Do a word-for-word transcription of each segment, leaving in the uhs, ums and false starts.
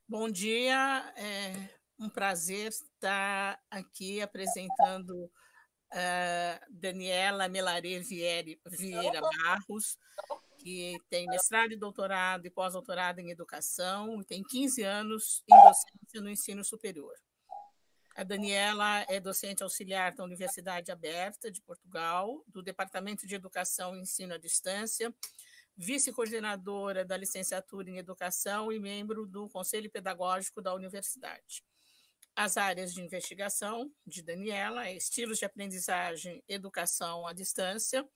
Bom dia, é um prazer estar aqui apresentando a Daniela Melaré Vieri Vieira Barros, que tem mestrado e doutorado e pós-doutorado em educação e tem quinze anos em docência no ensino superior. A Daniela é docente auxiliar da Universidade Aberta de Portugal, do Departamento de Educação e Ensino à Distância, vice-coordenadora da licenciatura em Educação e membro do Conselho Pedagógico da Universidade. As áreas de investigação de Daniela é estilos de aprendizagem, educação à distância,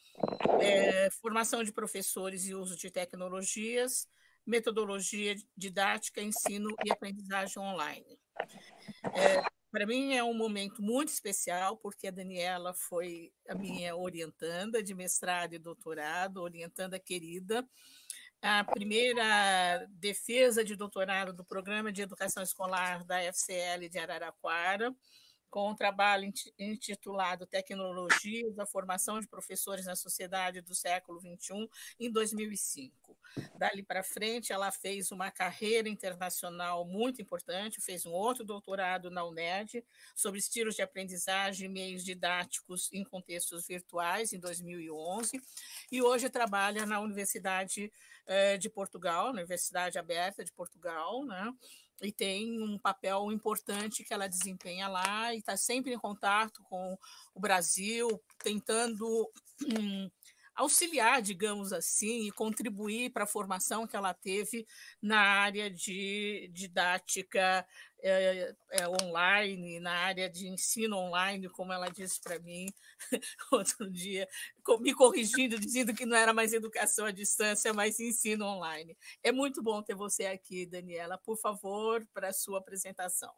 é, formação de professores e uso de tecnologias, metodologia didática, ensino e aprendizagem online. É, para mim é um momento muito especial, porque a Daniela foi a minha orientanda de mestrado e doutorado, orientanda querida, a primeira defesa de doutorado do Programa de Educação Escolar da F C L de Araraquara, com um trabalho intitulado Tecnologias da Formação de Professores na Sociedade do Século vinte e um, em dois mil e cinco. Dali para frente, ela fez uma carreira internacional muito importante, fez um outro doutorado na UNED sobre estilos de aprendizagem e meios didáticos em contextos virtuais, em dois mil e onze, e hoje trabalha na Universidade de Portugal, na Universidade Aberta de Portugal, né? E tem um papel importante que ela desempenha lá e está sempre em contato com o Brasil, tentando hum, auxiliar, digamos assim, e contribuir para a formação que ela teve na área de didática é, é, online, na área de ensino online, como ela disse para mim outro dia, me corrigindo, dizendo que não era mais educação à distância, mas ensino online. É muito bom ter você aqui, Daniela. Por favor, para a sua apresentação.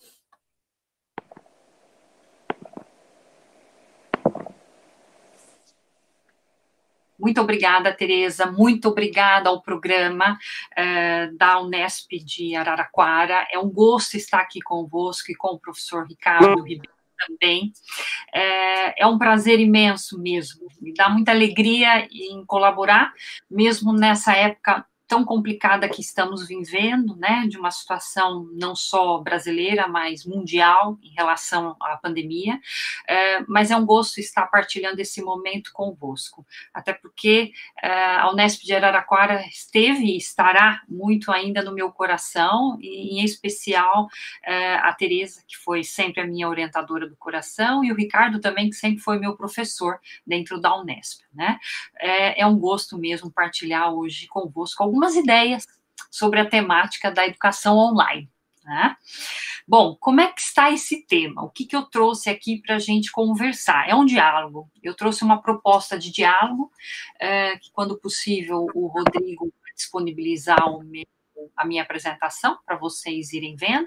Muito obrigada, Tereza, muito obrigada ao programa uh, da Unesp de Araraquara. É um gosto estar aqui convosco e com o professor Ricardo Ribeiro também. É, é um prazer imenso mesmo, me dá muita alegria em colaborar, mesmo nessa época tão complicada que estamos vivendo, né, de uma situação não só brasileira, mas mundial em relação à pandemia, é, mas é um gosto estar partilhando esse momento convosco, até porque é, a Unesp de Araraquara esteve e estará muito ainda no meu coração, e em especial é, a Tereza, que foi sempre a minha orientadora do coração, e o Ricardo também, que sempre foi meu professor dentro da Unesp, né, é, é um gosto mesmo partilhar hoje convosco algumas algumas ideias sobre a temática da educação online, né? Bom, como é que está esse tema? O que, que eu trouxe aqui para a gente conversar? É um diálogo. Eu trouxe uma proposta de diálogo, é, que quando possível o Rodrigo vai disponibilizar o meu, a minha apresentação para vocês irem vendo.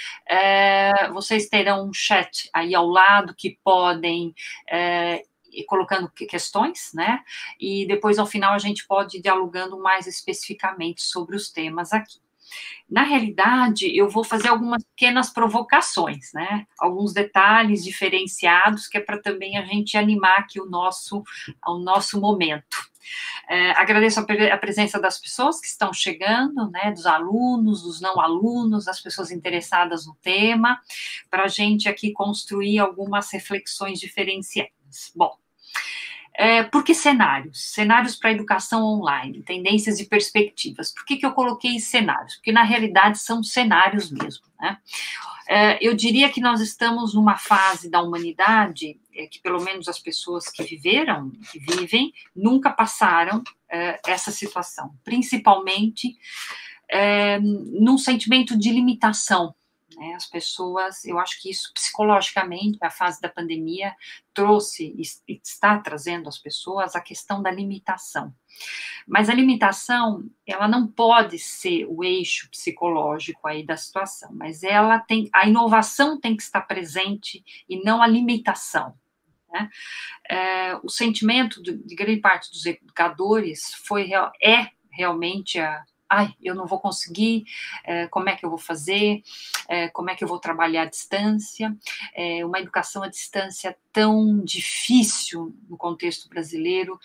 É, vocês terão um chat aí ao lado que podem é, colocando questões, né, e depois ao final a gente pode ir dialogando mais especificamente sobre os temas aqui. Na realidade, eu vou fazer algumas pequenas provocações, né, alguns detalhes diferenciados, que é para também a gente animar aqui o nosso, o nosso momento. É, agradeço a, a presença das pessoas que estão chegando, né, dos alunos, dos não alunos, das pessoas interessadas no tema, para a gente aqui construir algumas reflexões diferenciadas. Bom, é, por que cenários? Cenários para a educação online, tendências e perspectivas. Por que, que eu coloquei cenários? Porque, na realidade, são cenários mesmo, né? É, eu diria que nós estamos numa fase da humanidade é, que, pelo menos, as pessoas que viveram, que vivem, nunca passaram é, essa situação. Principalmente é, num sentimento de limitação. As pessoas, eu acho que isso psicologicamente, a fase da pandemia trouxe e está trazendo às pessoas a questão da limitação. Mas a limitação, ela não pode ser o eixo psicológico aí da situação, mas ela tem, a inovação tem que estar presente e não a limitação. Né? É, o sentimento de, de grande parte dos educadores foi, é realmente a ai, eu não vou conseguir, é, como é que eu vou fazer, é, como é que eu vou trabalhar à distância, é, uma educação à distância tão difícil no contexto brasileiro,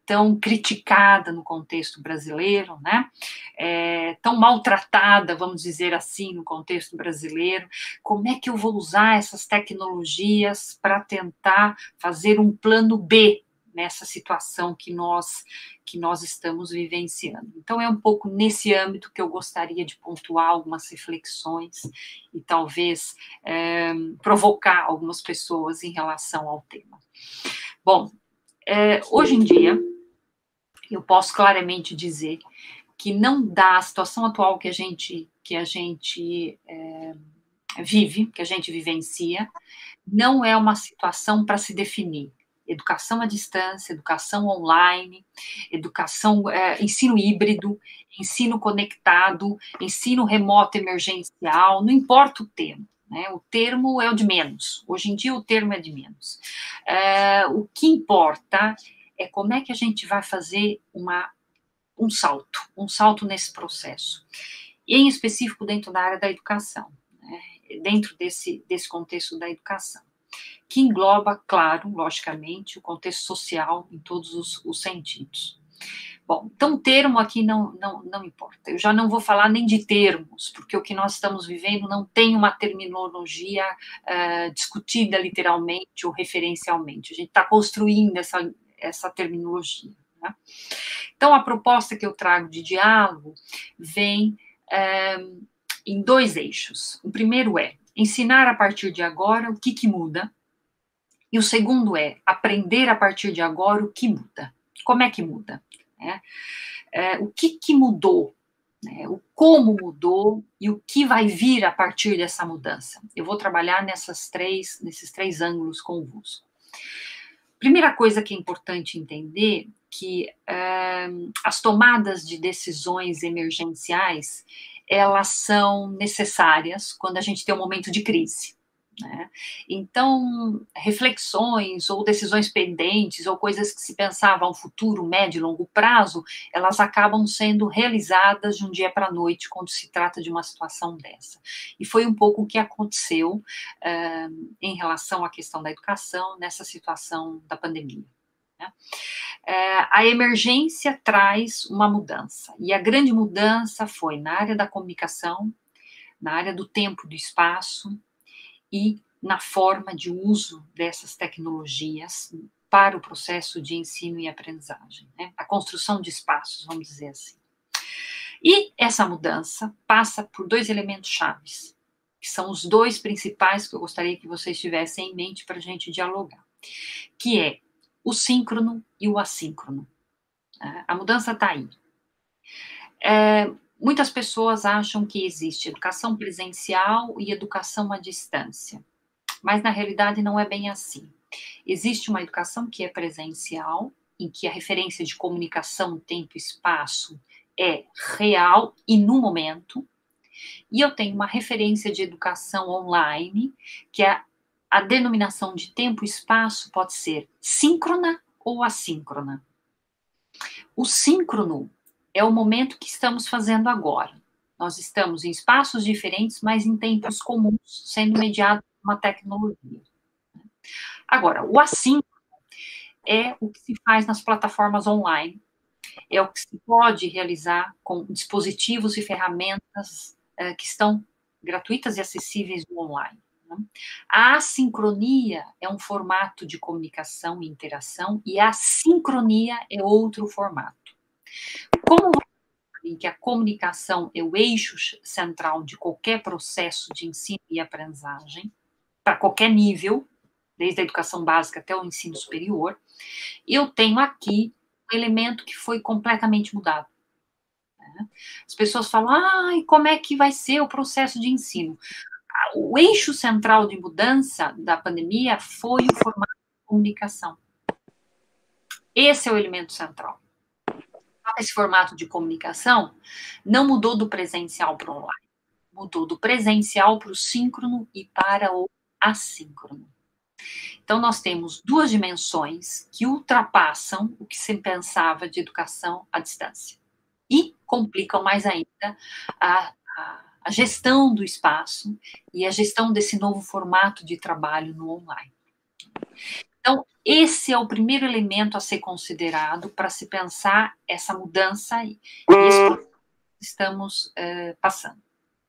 tão criticada no contexto brasileiro, né? É, tão maltratada, vamos dizer assim, no contexto brasileiro. Como é que eu vou usar essas tecnologias para tentar fazer um plano B nessa situação que nós, que nós estamos vivenciando? Então, é um pouco nesse âmbito que eu gostaria de pontuar algumas reflexões e talvez é, provocar algumas pessoas em relação ao tema. Bom, é, hoje em dia, eu posso claramente dizer que não dá, a situação atual que a gente, que a gente é, vive, que a gente vivencia, não é uma situação para se definir. Educação à distância, educação online, educação, é, ensino híbrido, ensino conectado, ensino remoto emergencial, não importa o termo, né? O termo é o de menos. Hoje em dia o termo é de menos. É, o que importa é como é que a gente vai fazer uma, um salto, um salto nesse processo. E em específico dentro da área da educação, né? Dentro desse, desse contexto da educação, que engloba, claro, logicamente, o contexto social em todos os, os sentidos. Bom, então o termo aqui não, não, não importa. Eu já não vou falar nem de termos, porque o que nós estamos vivendo não tem uma terminologia uh, discutida literalmente ou referencialmente. A gente está construindo essa, essa terminologia, né? Então, a proposta que eu trago de diálogo vem uh, em dois eixos. O primeiro é ensinar a partir de agora o que, que muda, e o segundo é aprender a partir de agora o que muda. Como é que muda? É, é, o que, que mudou? Né? O como mudou e o que vai vir a partir dessa mudança. Eu vou trabalhar nessas três, nesses três ângulos convosco. Primeira coisa que é importante entender que é, as tomadas de decisões emergenciais, elas são necessárias quando a gente tem um momento de crise, né? Então, reflexões ou decisões pendentes ou coisas que se pensava a um futuro, médio e longo prazo, elas acabam sendo realizadas de um dia para a noite quando se trata de uma situação dessa. E foi um pouco o que aconteceu uh, em relação à questão da educação nessa situação da pandemia, né? Uh, a emergência traz uma mudança, e a grande mudança foi na área da comunicação, na área do tempo e do espaço, e na forma de uso dessas tecnologias para o processo de ensino e aprendizagem, né? A construção de espaços, vamos dizer assim. E essa mudança passa por dois elementos chaves, que são os dois principais que eu gostaria que vocês tivessem em mente para a gente dialogar, que é o síncrono e o assíncrono. A mudança está aí. É, muitas pessoas acham que existe educação presencial e educação à distância, mas na realidade não é bem assim. Existe uma educação que é presencial, em que a referência de comunicação, tempo e espaço é real e no momento, e eu tenho uma referência de educação online, que é a denominação de tempo e espaço pode ser síncrona ou assíncrona. O síncrono é o momento que estamos fazendo agora. Nós estamos em espaços diferentes, mas em tempos comuns, sendo mediado por uma tecnologia. Agora, o assíncrono é o que se faz nas plataformas online, é o que se pode realizar com dispositivos e ferramentas eh, que estão gratuitas e acessíveis no online. Né? A assincronia é um formato de comunicação e interação, e a sincronia é outro formato. Como em que a comunicação é o eixo central de qualquer processo de ensino e aprendizagem, para qualquer nível, desde a educação básica até o ensino superior, eu tenho aqui um elemento que foi completamente mudado. As pessoas falam, ah, e como é que vai ser o processo de ensino? O eixo central de mudança da pandemia foi o formato de comunicação. Esse é o elemento central. Esse formato de comunicação não mudou do presencial para o online, mudou do presencial para o síncrono e para o assíncrono. Então, nós temos duas dimensões que ultrapassam o que se pensava de educação à distância e complicam mais ainda a, a, a gestão do espaço e a gestão desse novo formato de trabalho no online. Então, Então, esse é o primeiro elemento a ser considerado para se pensar essa mudança e isso que estamos uh, passando.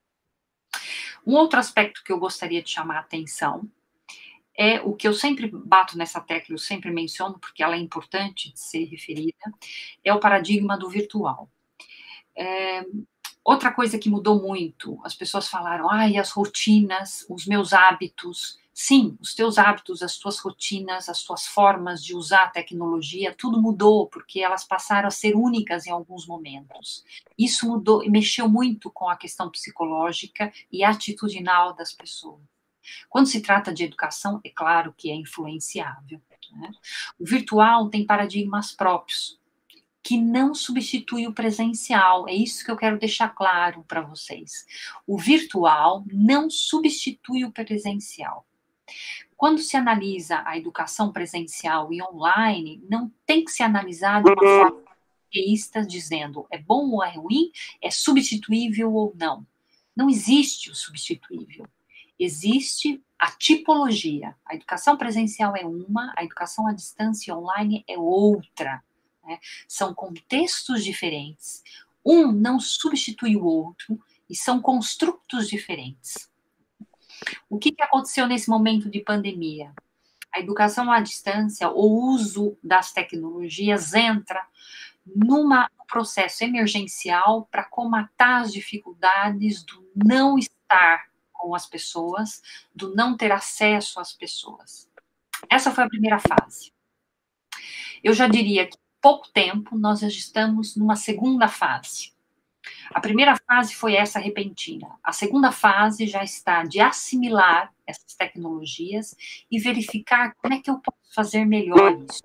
Um outro aspecto que eu gostaria de chamar a atenção é o que eu sempre bato nessa tecla, eu sempre menciono, porque ela é importante de ser referida, é o paradigma do virtual. É, outra coisa que mudou muito, as pessoas falaram, ai, as rotinas, os meus hábitos. Sim, os teus hábitos, as tuas rotinas, as tuas formas de usar a tecnologia, tudo mudou, porque elas passaram a ser únicas em alguns momentos. Isso mudou e mexeu muito com a questão psicológica e atitudinal das pessoas. Quando se trata de educação, é claro que é influenciável, né? O virtual tem paradigmas próprios, que não substitui o presencial. É isso que eu quero deixar claro para vocês. O virtual não substitui o presencial. Quando se analisa a educação presencial e online, não tem que se analisar de uma forma teísta, dizendo é bom ou é ruim, é substituível ou não. Não existe o substituível. Existe a tipologia. A educação presencial é uma, a educação à distância online é outra. Né? São contextos diferentes. Um não substitui o outro e são construtos diferentes. O que, que aconteceu nesse momento de pandemia? A educação à distância, o uso das tecnologias entra num processo emergencial para comatar as dificuldades do não estar com as pessoas, do não ter acesso às pessoas. Essa foi a primeira fase. Eu já diria que em pouco tempo nós já estamos numa segunda fase. A primeira fase foi essa repentina. A segunda fase já está de assimilar essas tecnologias e verificar como é que eu posso fazer melhor isso.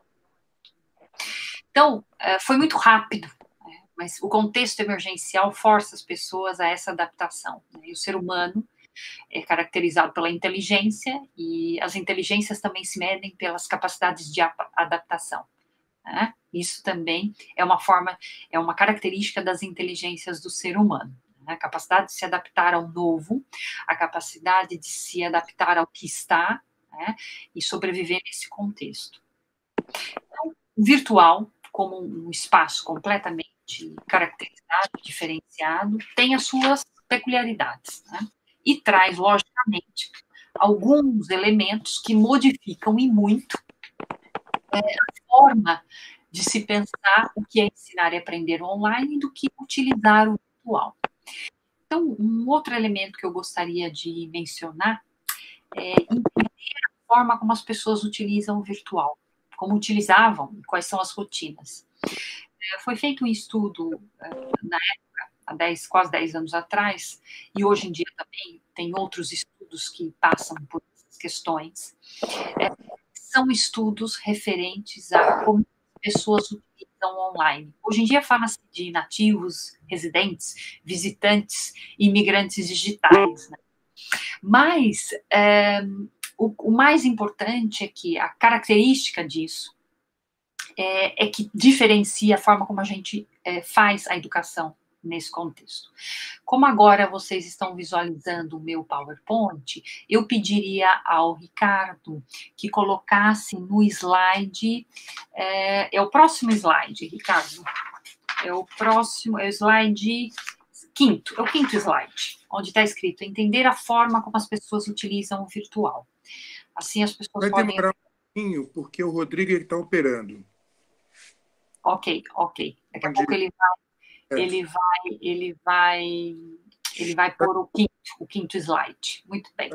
Então, foi muito rápido, mas o contexto emergencial força as pessoas a essa adaptação. E o ser humano é caracterizado pela inteligência e as inteligências também se medem pelas capacidades de adaptação. Né? Isso também é uma forma, é uma característica das inteligências do ser humano. Né? A capacidade de se adaptar ao novo, a capacidade de se adaptar ao que está, né? E sobreviver nesse contexto. Então, o virtual, como um espaço completamente caracterizado, diferenciado, tem as suas peculiaridades, né? E traz, logicamente, alguns elementos que modificam e muito é, a forma de se pensar o que é ensinar e aprender online do que utilizar o virtual. Então, um outro elemento que eu gostaria de mencionar é entender a forma como as pessoas utilizam o virtual, como utilizavam, quais são as rotinas. É, foi feito um estudo é, na época, há dez, quase dez anos atrás, e hoje em dia também tem outros estudos que passam por essas questões. É, são estudos referentes a como as pessoas utilizam online. Hoje em dia fala-se de nativos, residentes, visitantes, imigrantes digitais, né? Mas é, o, o mais importante é que a característica disso é, é que diferencia a forma como a gente é, faz a educação nesse contexto. Como agora vocês estão visualizando o meu PowerPoint, eu pediria ao Ricardo que colocasse no slide, é, é o próximo slide, Ricardo, é o próximo, é o slide quinto, é o quinto slide, onde está escrito entender a forma como as pessoas utilizam o virtual. Assim as pessoas Vai podem... demorar um pouquinho, porque o Rodrigo está operando. Ok, ok. Daqui a pouco ele vai É. Ele vai, ele vai, ele vai pôr o quinto, o quinto slide. Muito bem.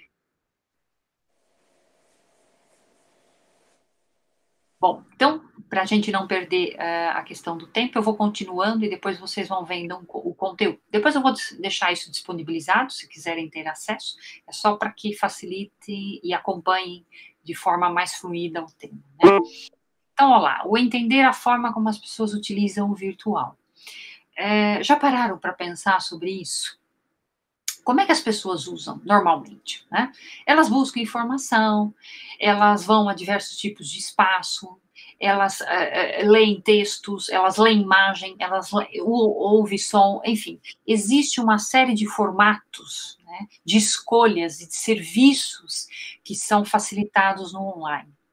Bom, então, para a gente não perder uh, a questão do tempo, eu vou continuando e depois vocês vão vendo um, o conteúdo. Depois eu vou deixar isso disponibilizado, se quiserem ter acesso. É só para que facilite e acompanhem de forma mais fluida o tema, né? Então, olha lá, o entender a forma como as pessoas utilizam o virtual. É, já pararam para pensar sobre isso? Como é que as pessoas usam normalmente, né? Elas buscam informação, elas vão a diversos tipos de espaço, elas é, leem textos, elas leem imagem, elas ouvem som, enfim. Existe uma série de formatos, né, de escolhas e de serviços que são facilitados no online.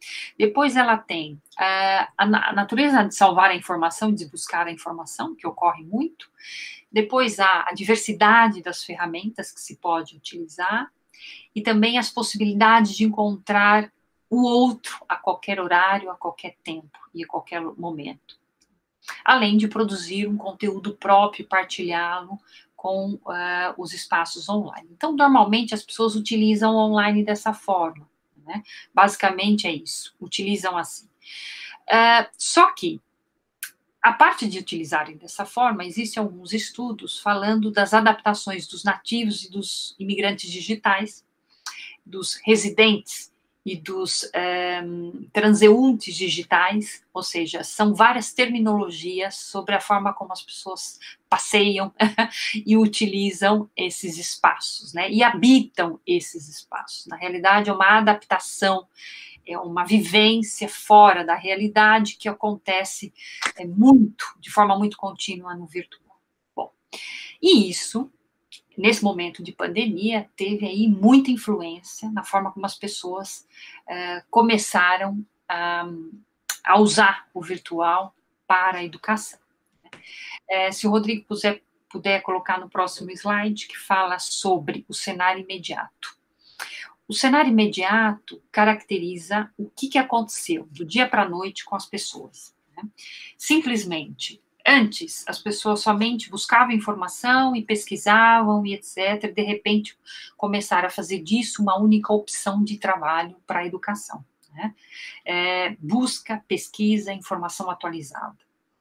Depois ela tem uh, a, a natureza de salvar a informação e de buscar a informação, que ocorre muito. Depois há a diversidade das ferramentas que se pode utilizar e também as possibilidades de encontrar o outro a qualquer horário, a qualquer tempo e a qualquer momento. Além de produzir um conteúdo próprio e partilhá-lo com uh, os espaços online. Então, normalmente as pessoas utilizam o online dessa forma, né? Basicamente é isso, utilizam assim. Uh, só que, a parte de utilizarem dessa forma, existem alguns estudos falando das adaptações dos nativos e dos imigrantes digitais, dos residentes e dos um, transeuntes digitais, ou seja, são várias terminologias sobre a forma como as pessoas passeiam e utilizam esses espaços, né, e habitam esses espaços. Na realidade, é uma adaptação, é uma vivência fora da realidade que acontece é, muito, de forma muito contínua no virtual. Bom, e isso, nesse momento de pandemia, teve aí muita influência na forma como as pessoas uh, começaram a, a usar o virtual para a educação. Uh, se o Rodrigo puder, puder colocar no próximo slide, que fala sobre o cenário imediato. O cenário imediato caracteriza o que, que aconteceu do dia para a noite com as pessoas, né? Simplesmente, antes, as pessoas somente buscavam informação e pesquisavam e etcétera. De repente, começaram a fazer disso uma única opção de trabalho para a educação, né? É, busca, pesquisa, informação atualizada.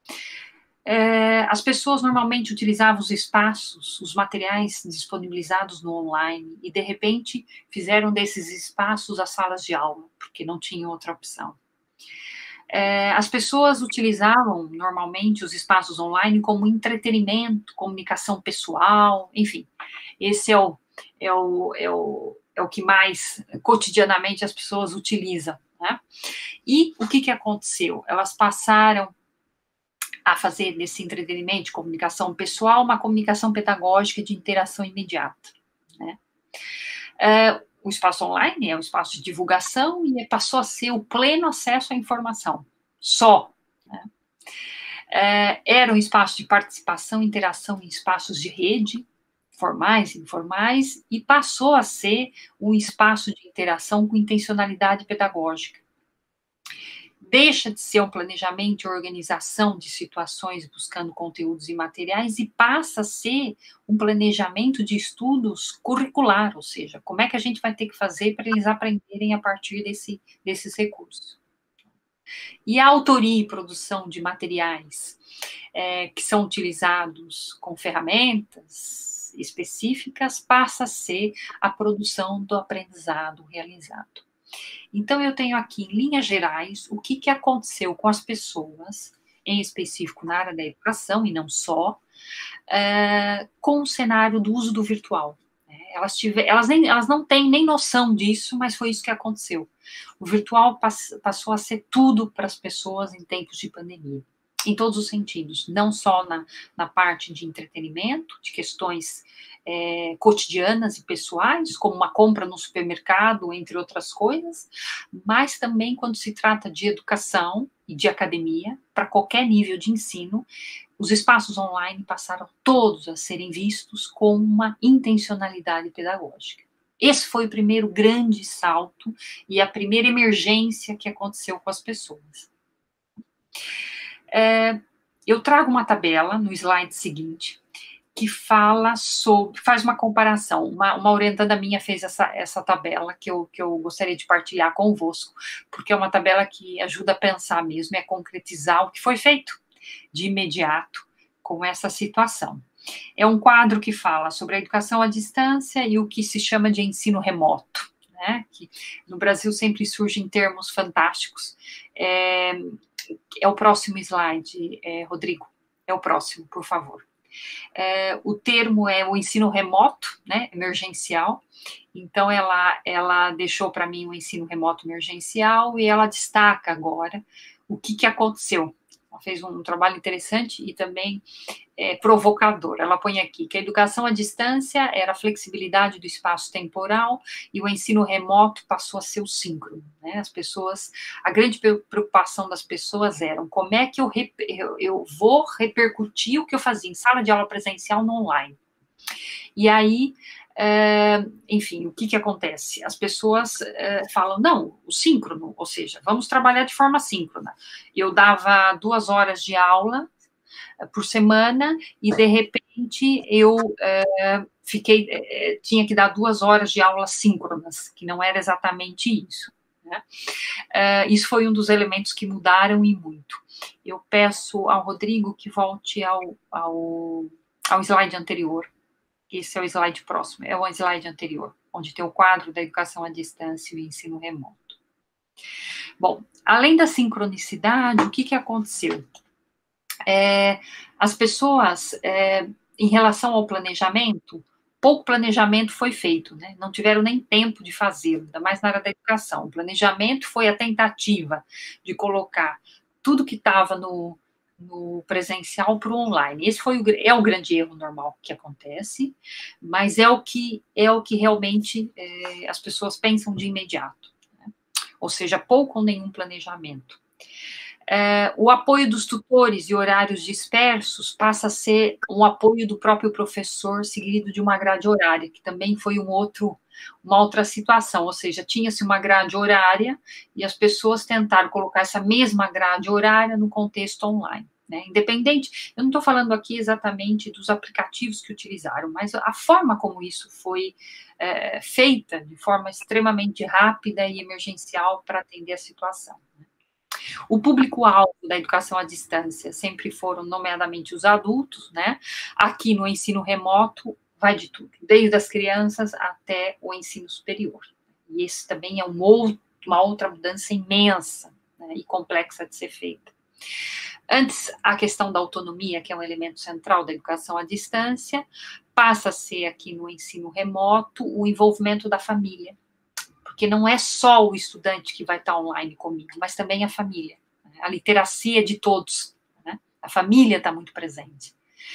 É, as pessoas normalmente utilizavam os espaços, os materiais disponibilizados no online e, de repente, fizeram desses espaços as salas de aula, porque não tinham outra opção. É, as pessoas utilizavam, normalmente, os espaços online como entretenimento, comunicação pessoal, enfim. Esse é o, é o, é o, é o que mais, cotidianamente, as pessoas utilizam, né? E o que, que aconteceu? Elas passaram a fazer desse entretenimento, de comunicação pessoal, uma comunicação pedagógica de interação imediata, né? É, o espaço online é um espaço de divulgação e passou a ser o pleno acesso à informação, só, né? É, era um espaço de participação, interação em espaços de rede, formais e informais, e passou a ser um espaço de interação com intencionalidade pedagógica. Deixa de ser um planejamento e organização de situações buscando conteúdos e materiais e passa a ser um planejamento de estudos curricular, ou seja, como é que a gente vai ter que fazer para eles aprenderem a partir desse, desses recursos. E a autoria e produção de materiais é, que são utilizados com ferramentas específicas passa a ser a produção do aprendizado realizado. Então, eu tenho aqui, em linhas gerais, o que, que aconteceu com as pessoas, em específico na área da educação, e não só, uh, com o cenário do uso do virtual. Elas, tiver, elas, nem, elas não têm nem noção disso, mas foi isso que aconteceu. O virtual pass, passou a ser tudo para as pessoas em tempos de pandemia, em todos os sentidos, não só na, na parte de entretenimento, de questões é, cotidianas e pessoais, como uma compra no supermercado, entre outras coisas, mas também quando se trata de educação e de academia, para qualquer nível de ensino, os espaços online passaram todos a serem vistos com uma intencionalidade pedagógica. Esse foi o primeiro grande salto e a primeira emergência que aconteceu com as pessoas. É, eu trago uma tabela no slide seguinte que fala sobre, faz uma comparação, uma, uma orientanda minha fez essa, essa tabela que eu, que eu gostaria de partilhar convosco, porque é uma tabela que ajuda a pensar mesmo, é concretizar o que foi feito de imediato com essa situação. É um quadro que fala sobre a educação à distância e o que se chama de ensino remoto, né, que no Brasil sempre surgem termos fantásticos. É, é o próximo slide, é, Rodrigo, é o próximo, por favor. É, o termo é o ensino remoto, né, emergencial, então ela, ela deixou para mim o ensino remoto emergencial e ela destaca agora o que, que aconteceu. fez um trabalho interessante e também é, provocador. Ela põe aqui que a educação à distância era a flexibilidade do espaço temporal e o ensino remoto passou a ser o síncrono, né? As pessoas, a grande preocupação das pessoas era como é que eu, eu, eu vou repercutir o que eu fazia em sala de aula presencial no online. E aí, é, enfim, o que que acontece? As pessoas é, falam, não, o síncrono, ou seja, vamos trabalhar de forma síncrona. Eu dava duas horas de aula é, por semana e, de repente, eu é, fiquei, é, tinha que dar duas horas de aula síncronas, que não era exatamente isso, né? É, isso foi um dos elementos que mudaram e muito. Eu peço ao Rodrigo que volte ao, ao, ao slide anterior. Esse é o slide próximo, é o slide anterior, onde tem o quadro da educação à distância e o ensino remoto. Bom, além da sincronicidade, o que que aconteceu? É, as pessoas, é, em relação ao planejamento, pouco planejamento foi feito, né? Não tiveram nem tempo de fazê-lo, ainda mais na área da educação. O planejamento foi a tentativa de colocar tudo que estava no... no presencial para o online. Esse foi o, é o grande erro normal que acontece, mas é o que, é o que realmente é, as pessoas pensam de imediato, né? Ou seja, pouco ou nenhum planejamento. É, o apoio dos tutores e horários dispersos passa a ser um apoio do próprio professor, seguido de uma grade horária, que também foi um outro, uma outra situação, ou seja, tinha-se uma grade horária e as pessoas tentaram colocar essa mesma grade horária no contexto online, né? Independente, eu não estou falando aqui exatamente dos aplicativos que utilizaram, mas a forma como isso foi é, feita, de forma extremamente rápida e emergencial para atender a situação, né? O público-alvo da educação à distância sempre foram, nomeadamente, os adultos, né? Aqui no ensino remoto, vai de tudo, desde as crianças até o ensino superior. E esse também é um outro, uma outra mudança imensa, né, e complexa de ser feita. Antes, a questão da autonomia, que é um elemento central da educação à distância, passa a ser aqui no ensino remoto o envolvimento da família, porque não é só o estudante que vai estar online comigo, mas também a família, né? A literacia de todos, né? A família está muito presente.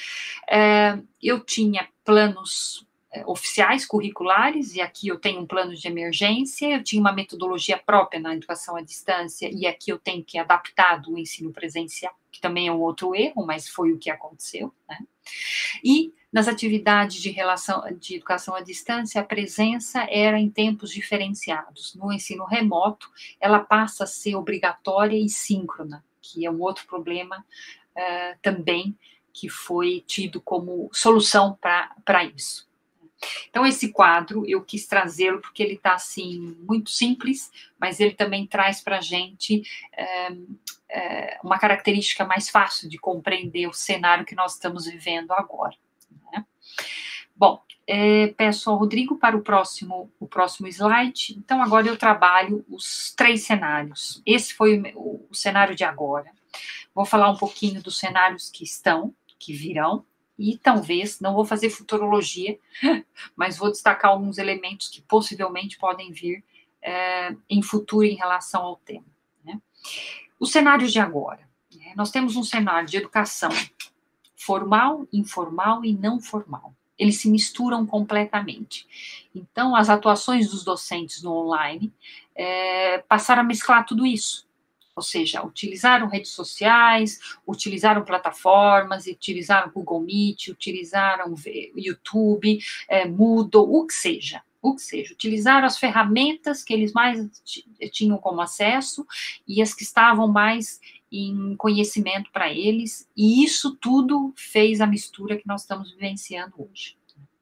É, eu tinha planos é, oficiais, curriculares, e aqui eu tenho um plano de emergência, eu tinha uma metodologia própria na educação à distância, e aqui eu tenho que adaptar do ensino presencial, que também é um outro erro, mas foi o que aconteceu, né? E nas atividades de, relação, de educação à distância, a presença era em tempos diferenciados. No ensino remoto, ela passa a ser obrigatória e síncrona, que é um outro problema uh, também que foi tido como solução para isso. Então, esse quadro, eu quis trazê-lo porque ele está, assim, muito simples, mas ele também traz para a gente uh, uh, uma característica mais fácil de compreender o cenário que nós estamos vivendo agora. Bom, é, peço ao Rodrigo para o próximo, o próximo slide. Então, agora eu trabalho os três cenários. Esse foi o, o cenário de agora. Vou falar um pouquinho dos cenários que estão, que virão, e talvez, não vou fazer futurologia, mas vou destacar alguns elementos que possivelmente podem vir é, em futuro em relação ao tema, né? Os cenários de agora. Né? Nós temos um cenário de educação formal, informal e não formal. Eles se misturam completamente. Então, as atuações dos docentes no online é, passaram a mesclar tudo isso. Ou seja, utilizaram redes sociais, utilizaram plataformas, utilizaram Google Meet, utilizaram YouTube, é, Moodle, o que seja. O que seja. Utilizaram as ferramentas que eles mais tinham como acesso e as que estavam mais em conhecimento para eles, e isso tudo fez a mistura que nós estamos vivenciando hoje.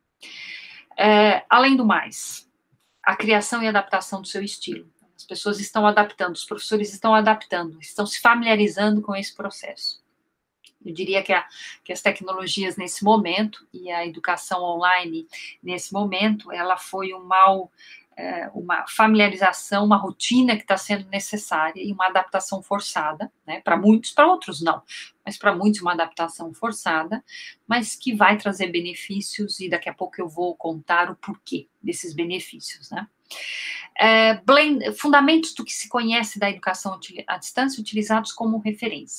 É, além do mais, a criação e adaptação do seu estilo. As pessoas estão adaptando, os professores estão adaptando, estão se familiarizando com esse processo. Eu diria que, a, que as tecnologias nesse momento, e a educação online nesse momento, ela foi um mal... É, uma familiarização, uma rotina que está sendo necessária e uma adaptação forçada, né, para muitos, para outros não, mas para muitos uma adaptação forçada, mas que vai trazer benefícios e daqui a pouco eu vou contar o porquê desses benefícios, né. É, blend, fundamentos do que se conhece da educação à distância utilizados como referência.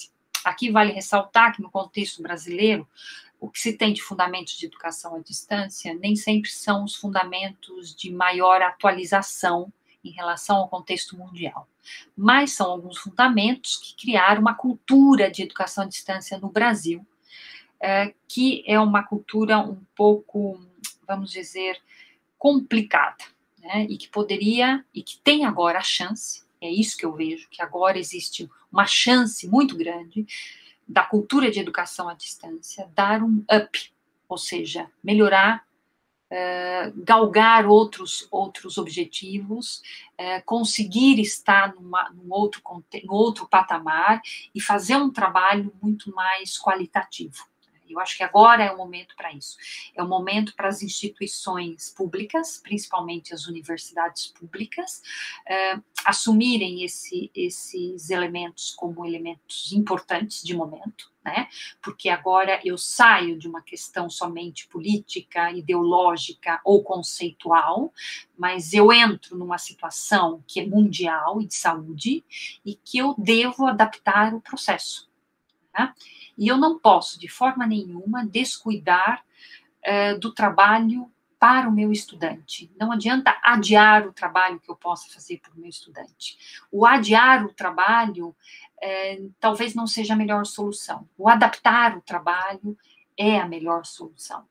Aqui vale ressaltar que no contexto brasileiro, o que se tem de fundamentos de educação à distância nem sempre são os fundamentos de maior atualização em relação ao contexto mundial, mas são alguns fundamentos que criaram uma cultura de educação à distância no Brasil, é, que é uma cultura um pouco, vamos dizer, complicada, né, e que poderia, e que tem agora a chance, é isso que eu vejo, que agora existe uma chance muito grande da cultura de educação à distância dar um up, ou seja, melhorar, uh, galgar outros, outros objetivos, uh, conseguir estar numa, num, outro, num outro patamar e fazer um trabalho muito mais qualitativo. Eu acho que agora é o momento para isso. É o momento para as instituições públicas, principalmente as universidades públicas, uh, assumirem esse, esses elementos como elementos importantes de momento, né? Porque agora eu saio de uma questão somente política, ideológica ou conceitual, mas eu entro numa situação que é mundial e de saúde e que eu devo adaptar o processo, né? E eu não posso, de forma nenhuma, descuidar uh, do trabalho para o meu estudante. Não adianta adiar o trabalho que eu possa fazer para o meu estudante. O adiar o trabalho uh, talvez não seja a melhor solução. O adaptar o trabalho é a melhor solução.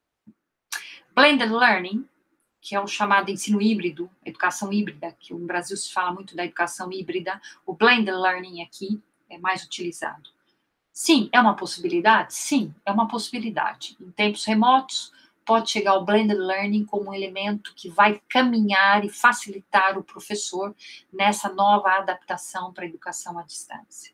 Blended Learning, que é o chamado ensino híbrido, educação híbrida, que no Brasil se fala muito da educação híbrida, o Blended Learning aqui é mais utilizado. Sim, é uma possibilidade? Sim, é uma possibilidade. Em tempos remotos, pode chegar o Blended Learning como um elemento que vai caminhar e facilitar o professor nessa nova adaptação para a educação à distância.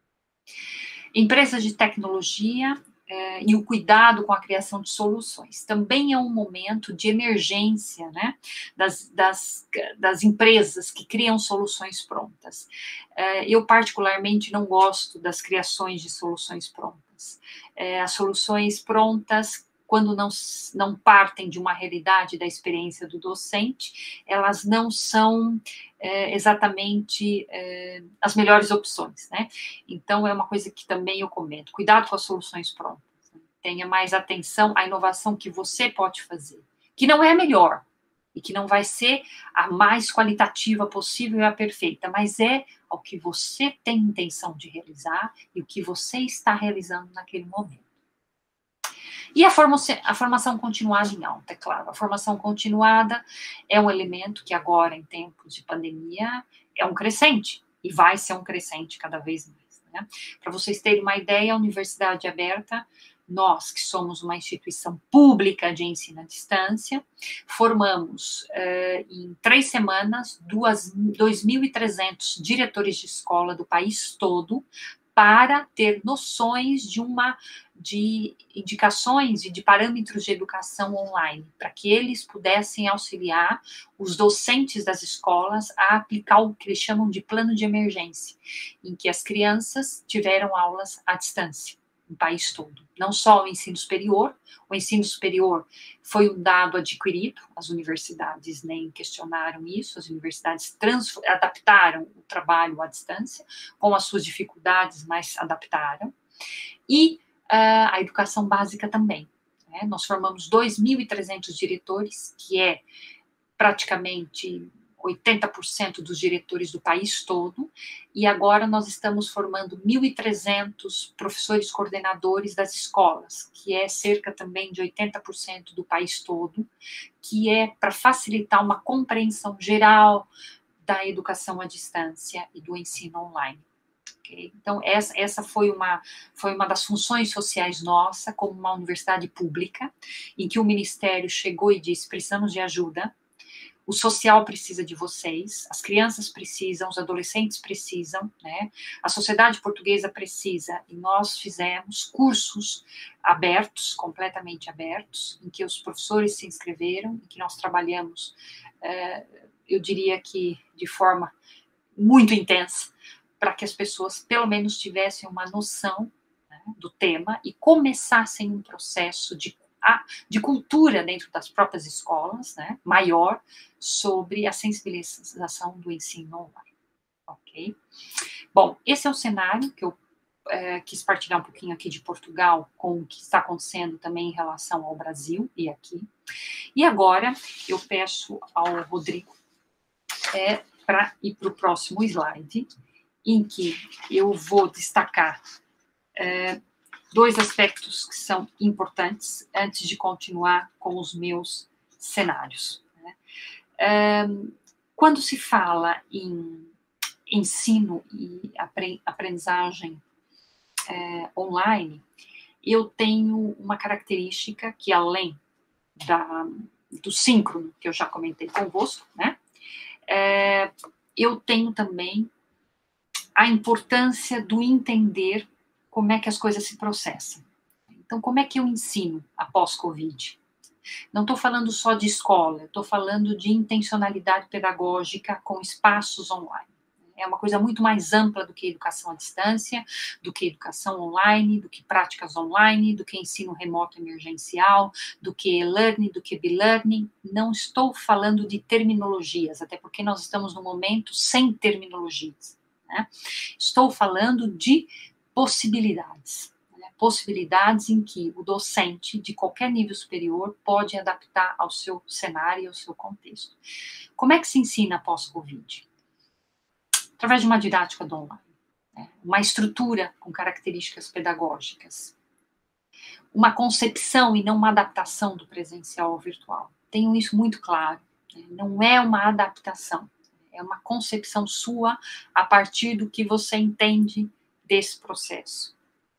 Empresas de tecnologia eh, e o cuidado com a criação de soluções. Também é um momento de emergência, né, das, das, das empresas que criam soluções prontas. Eh, eu, particularmente, não gosto das criações de soluções prontas. Eh, as soluções prontas, quando não, não partem de uma realidade da experiência do docente, elas não são é, exatamente é, as melhores opções, né? Então, é uma coisa que também eu comento. Cuidado com as soluções prontas. Né? Tenha mais atenção à inovação que você pode fazer, que não é a melhor, e que não vai ser a mais qualitativa possível e a perfeita, mas é ao que você tem intenção de realizar e o que você está realizando naquele momento. E a, forma, a formação continuada em alta, é claro. A formação continuada é um elemento que agora, em tempos de pandemia, é um crescente, e vai ser um crescente cada vez mais. Né? Para vocês terem uma ideia, a Universidade Aberta, nós que somos uma instituição pública de ensino à distância, formamos uh, em três semanas dois mil e trezentos diretores de escola do país todo para ter noções de uma de indicações e de parâmetros de educação online, para que eles pudessem auxiliar os docentes das escolas a aplicar o que eles chamam de plano de emergência, em que as crianças tiveram aulas à distância, no país todo. Não só o ensino superior, o ensino superior foi um dado adquirido, as universidades nem questionaram isso, as universidades adaptaram o trabalho à distância, com as suas dificuldades, mas adaptaram, e Uh, a educação básica também. Né? Nós formamos dois mil e trezentos diretores, que é praticamente oitenta por cento dos diretores do país todo, e agora nós estamos formando mil e trezentos professores coordenadores das escolas, que é cerca também de oitenta por cento do país todo, que é para facilitar uma compreensão geral da educação à distância e do ensino online. Okay? Então, essa, essa foi, uma, foi uma das funções sociais nossa, como uma universidade pública, em que o Ministério chegou e disse, precisamos de ajuda, o social precisa de vocês, as crianças precisam, os adolescentes precisam, né? A sociedade portuguesa precisa, e nós fizemos cursos abertos, completamente abertos, em que os professores se inscreveram, em que nós trabalhamos, eh, eu diria que de forma muito intensa, para que as pessoas, pelo menos, tivessem uma noção, né, do tema e começassem um processo de, de cultura dentro das próprias escolas, né, maior, sobre a sensibilização do ensino online. Ok? Bom, esse é o cenário que eu é, quis partilhar um pouquinho aqui de Portugal com o que está acontecendo também em relação ao Brasil e aqui. E agora eu peço ao Rodrigo é, para ir para o próximo slide, em que eu vou destacar é, dois aspectos que são importantes antes de continuar com os meus cenários. Né? É, quando se fala em ensino e aprendizagem é, online, eu tenho uma característica que, além da, do síncrono, que eu já comentei convosco, né, é, eu tenho também a importância do entender como é que as coisas se processam. Então, como é que eu ensino após Covid? Não estou falando só de escola, estou falando de intencionalidade pedagógica com espaços online. É uma coisa muito mais ampla do que educação à distância, do que educação online, do que práticas online, do que ensino remoto emergencial, do que e-learning, do que be-learning. Não estou falando de terminologias, até porque nós estamos num momento sem terminologias, né? Estou falando de possibilidades. Possibilidades em que o docente de qualquer nível superior pode adaptar ao seu cenário e ao seu contexto. Como é que se ensina pós-Covid? Através de uma didática do online, né? Uma estrutura com características pedagógicas, uma concepção e não uma adaptação do presencial ao virtual. Tenham isso muito claro, né? Não é uma adaptação, é uma concepção sua a partir do que você entende desse processo.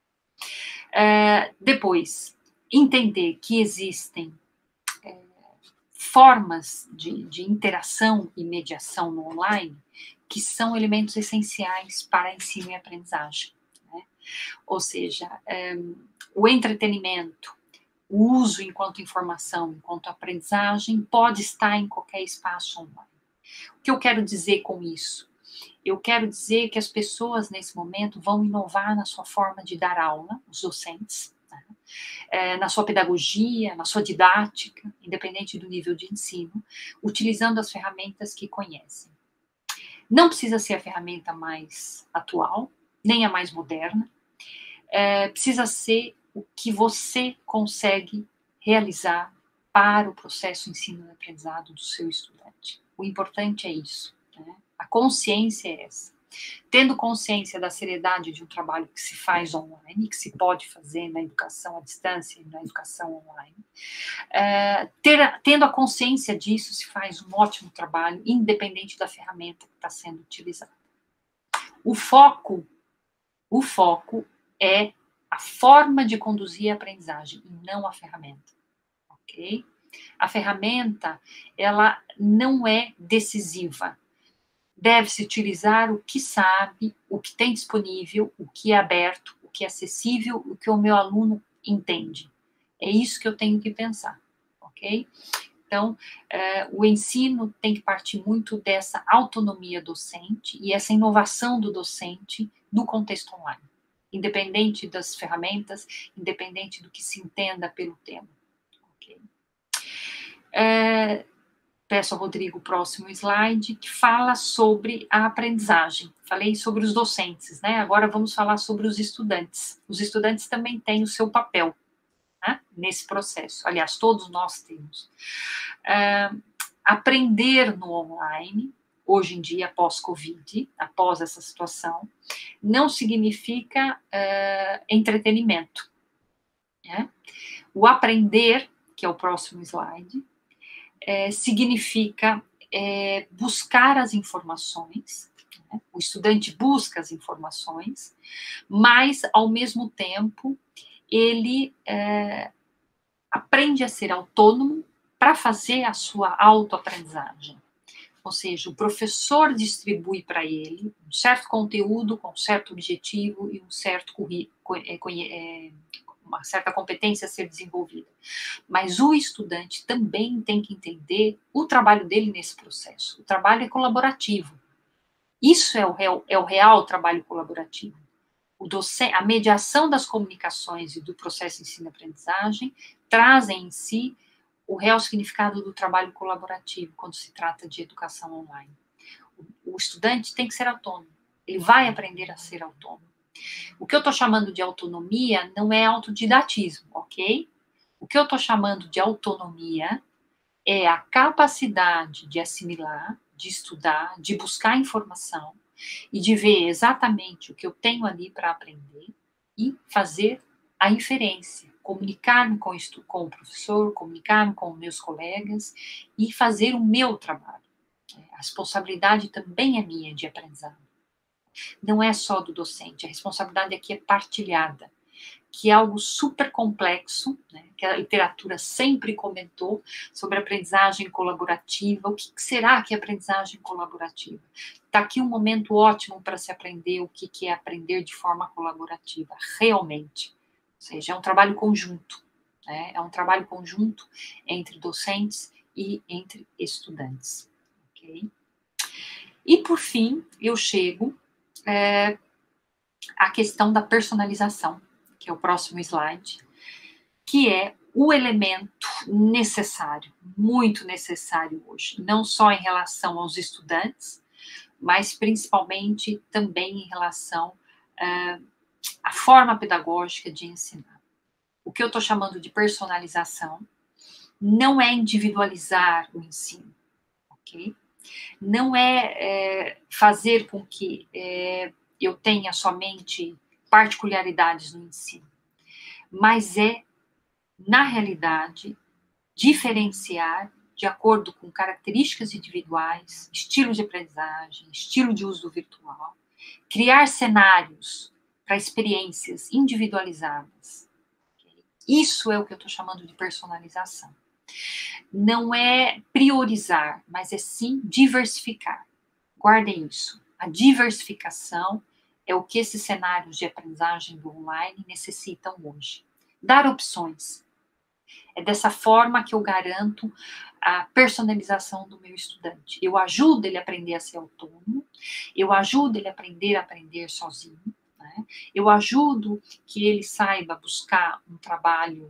É, depois, entender que existem é, formas de, de interação e mediação no online que são elementos essenciais para ensino e aprendizagem, né? Ou seja, é, o entretenimento, o uso enquanto informação, enquanto aprendizagem, pode estar em qualquer espaço online. O que eu quero dizer com isso? Eu quero dizer que as pessoas, nesse momento, vão inovar na sua forma de dar aula, os docentes, né? É, na sua pedagogia, na sua didática, independente do nível de ensino, utilizando as ferramentas que conhecem. Não precisa ser a ferramenta mais atual, nem a mais moderna, é, precisa ser o que você consegue realizar para o processo ensino e aprendizado do seu estudante. O importante é isso, né? A consciência é essa. Tendo consciência da seriedade de um trabalho que se faz online, que se pode fazer na educação à distância e na educação online, é, ter, tendo a consciência disso, se faz um ótimo trabalho, independente da ferramenta que está sendo utilizada. O foco, o foco é a forma de conduzir a aprendizagem e não a ferramenta, ok? A ferramenta, ela não é decisiva. Deve-se utilizar o que sabe, o que tem disponível, o que é aberto, o que é acessível, o que o meu aluno entende. É isso que eu tenho que pensar, ok? Então, eh, o ensino tem que partir muito dessa autonomia docente e essa inovação do docente no contexto online, independente das ferramentas, independente do que se entenda pelo tema, ok? Eh, Peço ao Rodrigo o próximo slide, que fala sobre a aprendizagem. Falei sobre os docentes, né? Agora vamos falar sobre os estudantes. Os estudantes também têm o seu papel, né, nesse processo. Aliás, todos nós temos. Uh, aprender no online, hoje em dia, após Covid, após essa situação, não significa uh, entretenimento, né? O aprender, que é o próximo slide, É, significa é, buscar as informações, né? O estudante busca as informações, mas, ao mesmo tempo, ele é, aprende a ser autônomo para fazer a sua autoaprendizagem. Ou seja, o professor distribui para ele um certo conteúdo com um certo objetivo e um certo currículo, é, uma certa competência a ser desenvolvida. Mas o estudante também tem que entender o trabalho dele nesse processo. O trabalho é colaborativo. Isso é o real, é o real trabalho colaborativo. O docente, a mediação das comunicações e do processo de ensino-aprendizagem trazem em si o real significado do trabalho colaborativo quando se trata de educação online. O, o estudante tem que ser autônomo. Ele vai aprender a ser autônomo. O que eu estou chamando de autonomia não é autodidatismo, ok? O que eu estou chamando de autonomia é a capacidade de assimilar, de estudar, de buscar informação e de ver exatamente o que eu tenho ali para aprender e fazer a inferência, comunicar-me com, com o professor, comunicar-me com meus colegas e fazer o meu trabalho. A responsabilidade também é minha de aprendizado. Não é só do docente, a responsabilidade aqui é partilhada, que é algo super complexo, né, que a literatura sempre comentou sobre aprendizagem colaborativa. O que será que é aprendizagem colaborativa? Está aqui um momento ótimo para se aprender o que, que é aprender de forma colaborativa, realmente. Ou seja, é um trabalho conjunto, né, é um trabalho conjunto entre docentes e entre estudantes. Okay? E, por fim, eu chego é, à questão da personalização, que é o próximo slide, que é o elemento necessário, muito necessário hoje, não só em relação aos estudantes, mas principalmente também em relação uh, à forma pedagógica de ensinar. O que eu estou chamando de personalização não é individualizar o ensino, ok? Não é, é fazer com que é, eu tenha somente particularidades no ensino, mas é, na realidade, diferenciar de acordo com características individuais, estilo de aprendizagem, estilo de uso do virtual, criar cenários para experiências individualizadas. Isso é o que eu estou chamando de personalização. Não é priorizar, mas é sim diversificar. Guardem isso. A diversificação é o que esses cenários de aprendizagem do online necessitam hoje. Dar opções. É dessa forma que eu garanto a personalização do meu estudante. Eu ajudo ele a aprender a ser autônomo, eu ajudo ele a aprender a aprender sozinho, né? Eu ajudo que ele saiba buscar um trabalho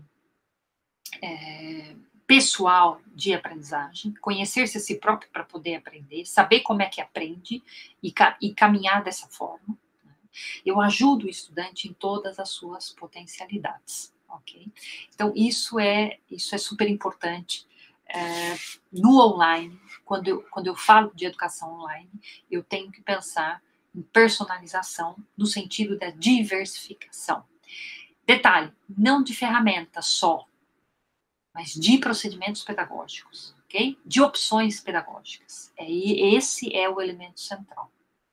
é, pessoal de aprendizagem, conhecer-se a si próprio para poder aprender, saber como é que aprende e, e caminhar dessa forma. Né? Eu ajudo o estudante em todas as suas potencialidades. Okay? Então, isso é, isso é super importante. É, no online, quando eu, quando eu falo de educação online, eu tenho que pensar em personalização no sentido da diversificação. Detalhe, não de ferramentas só, mas de procedimentos pedagógicos, ok? De opções pedagógicas. É, esse é o elemento central.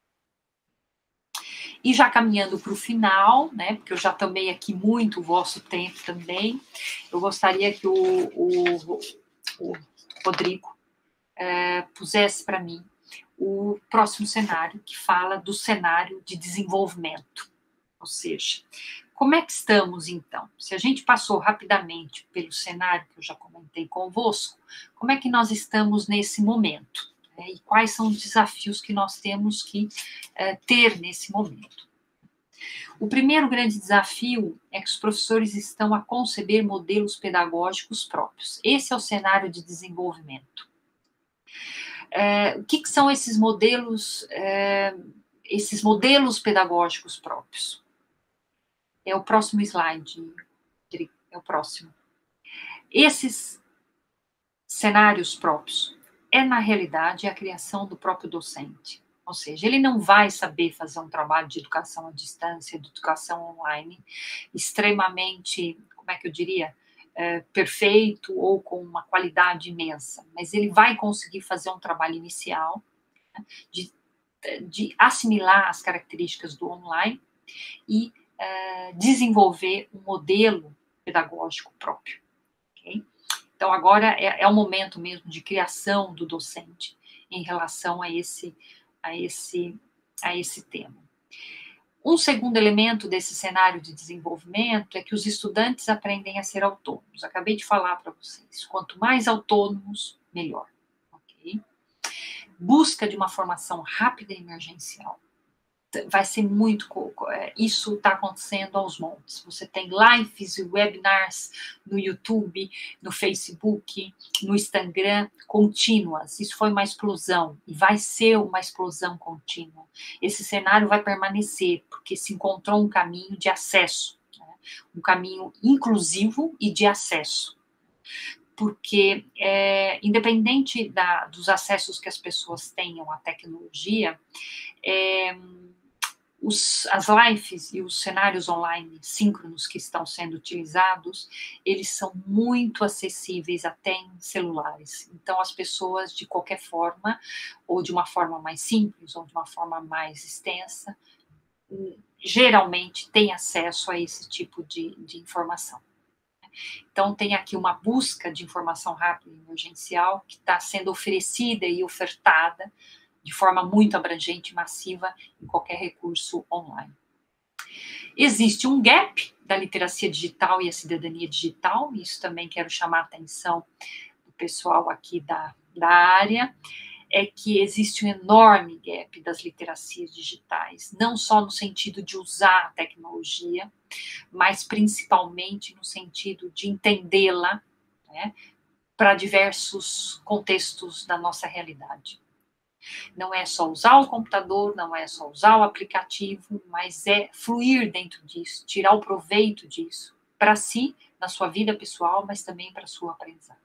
E já caminhando para o final, né, porque eu já tomei aqui muito o vosso tempo também, eu gostaria que o, o, o Rodrigo é, pusesse para mim o próximo cenário, que fala do cenário de desenvolvimento. Ou seja, como é que estamos, então? Se a gente passou rapidamente pelo cenário que eu já comentei convosco, como é que nós estamos nesse momento? Né? E quais são os desafios que nós temos que uh, ter nesse momento? O primeiro grande desafio é que os professores estão a conceber modelos pedagógicos próprios. Esse é o cenário de desenvolvimento. Uh, o que, que são esses modelos, uh, esses modelos pedagógicos próprios? É o próximo slide, é o próximo. Esses cenários próprios é, na realidade, a criação do próprio docente. Ou seja, ele não vai saber fazer um trabalho de educação à distância, de educação online, extremamente, como é que eu diria, é, perfeito ou com uma qualidade imensa. Mas ele vai conseguir fazer um trabalho inicial, né, de, de assimilar as características do online e Uh, desenvolver um modelo pedagógico próprio. Okay? Então, agora é, é o momento mesmo de criação do docente em relação a esse, a esse, a esse tema. Um segundo elemento desse cenário de desenvolvimento é que os estudantes aprendem a ser autônomos. Acabei de falar para vocês, quanto mais autônomos, melhor. Okay? Busca de uma formação rápida e emergencial. vai ser muito... Isso está acontecendo aos montes. Você tem lives e webinars no YouTube, no Facebook, no Instagram, contínuas. Isso foi uma explosão, e vai ser uma explosão contínua. Esse cenário vai permanecer, porque se encontrou um caminho de acesso, né? Um caminho inclusivo e de acesso. Porque, é, independente da, dos acessos que as pessoas tenham à tecnologia, é, os, as lives e os cenários online síncronos que estão sendo utilizados, eles são muito acessíveis até em celulares. Então, as pessoas, de qualquer forma, ou de uma forma mais simples, ou de uma forma mais extensa, geralmente têm acesso a esse tipo de, de informação. Então, tem aqui uma busca de informação rápida e emergencial que está sendo oferecida e ofertada de forma muito abrangente e massiva em qualquer recurso online. Existe um gap da literacia digital e a cidadania digital, isso também quero chamar a atenção do pessoal aqui da, da área, é que existe um enorme gap das literacias digitais, não só no sentido de usar a tecnologia, mas principalmente no sentido de entendê-la, né, para diversos contextos da nossa realidade. Não é só usar o computador, não é só usar o aplicativo, mas é fluir dentro disso, tirar o proveito disso, para si, na sua vida pessoal, mas também para a sua aprendizagem.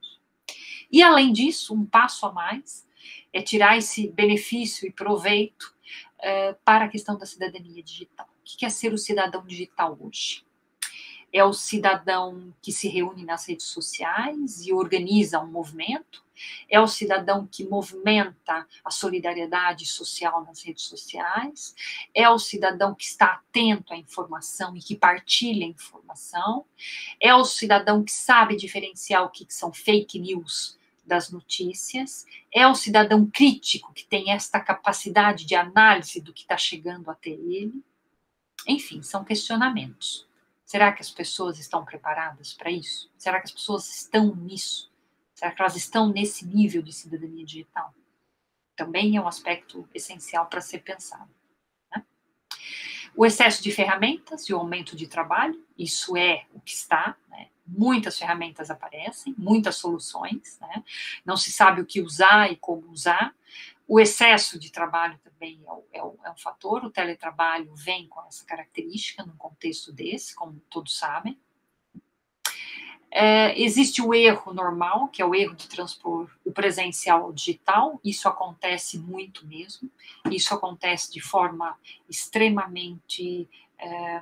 E além disso, um passo a mais, é tirar esse benefício e proveito uh, para a questão da cidadania digital. O que é ser o cidadão digital hoje? É o cidadão que se reúne nas redes sociais e organiza um movimento? É o cidadão que movimenta a solidariedade social nas redes sociais? É o cidadão que está atento à informação e que partilha a informação? É o cidadão que sabe diferenciar o que são fake news das notícias? É o cidadão crítico que tem esta capacidade de análise do que está chegando até ele? Enfim, são questionamentos. Será que as pessoas estão preparadas para isso? Será que as pessoas estão nisso? Será que elas estão nesse nível de cidadania digital? Também é um aspecto essencial para ser pensado, né? O excesso de ferramentas e o aumento de trabalho, isso é o que está, né? Muitas ferramentas aparecem, muitas soluções, né? Não se sabe o que usar e como usar. O excesso de trabalho também é, o, é, o, é um fator. O teletrabalho vem com essa característica num contexto desse, como todos sabem. É, existe o erro normal, que é o erro de transpor o presencial ao digital. Isso acontece muito mesmo. Isso acontece de forma extremamente é,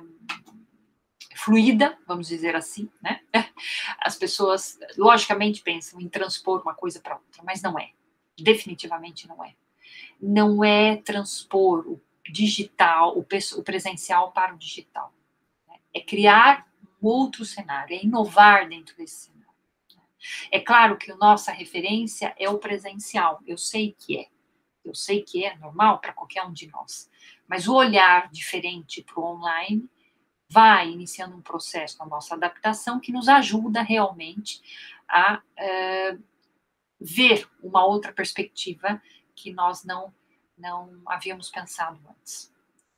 fluida, vamos dizer assim, né? As pessoas, logicamente, pensam em transpor uma coisa para outra, mas não é. Definitivamente não é. Não é transpor o digital, o presencial para o digital. É criar um outro cenário, é inovar dentro desse cenário. É claro que a nossa referência é o presencial, eu sei que é. Eu sei que é normal para qualquer um de nós. Mas o olhar diferente para o online vai iniciando um processo na nossa adaptação que nos ajuda realmente a uh, ver uma outra perspectiva que nós não, não havíamos pensado antes.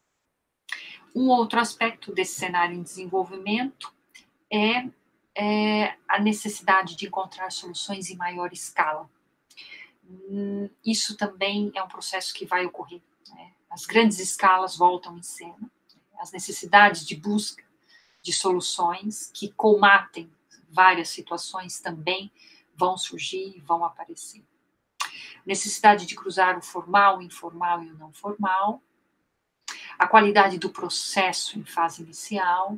Um outro aspecto desse cenário em desenvolvimento é, é a necessidade de encontrar soluções em maior escala. Isso também é um processo que vai ocorrer, né? As grandes escalas voltam em cena, as necessidades de busca de soluções que colmatem várias situações também vão surgir e vão aparecer. Necessidade de cruzar o formal, o informal e o não formal, a qualidade do processo em fase inicial,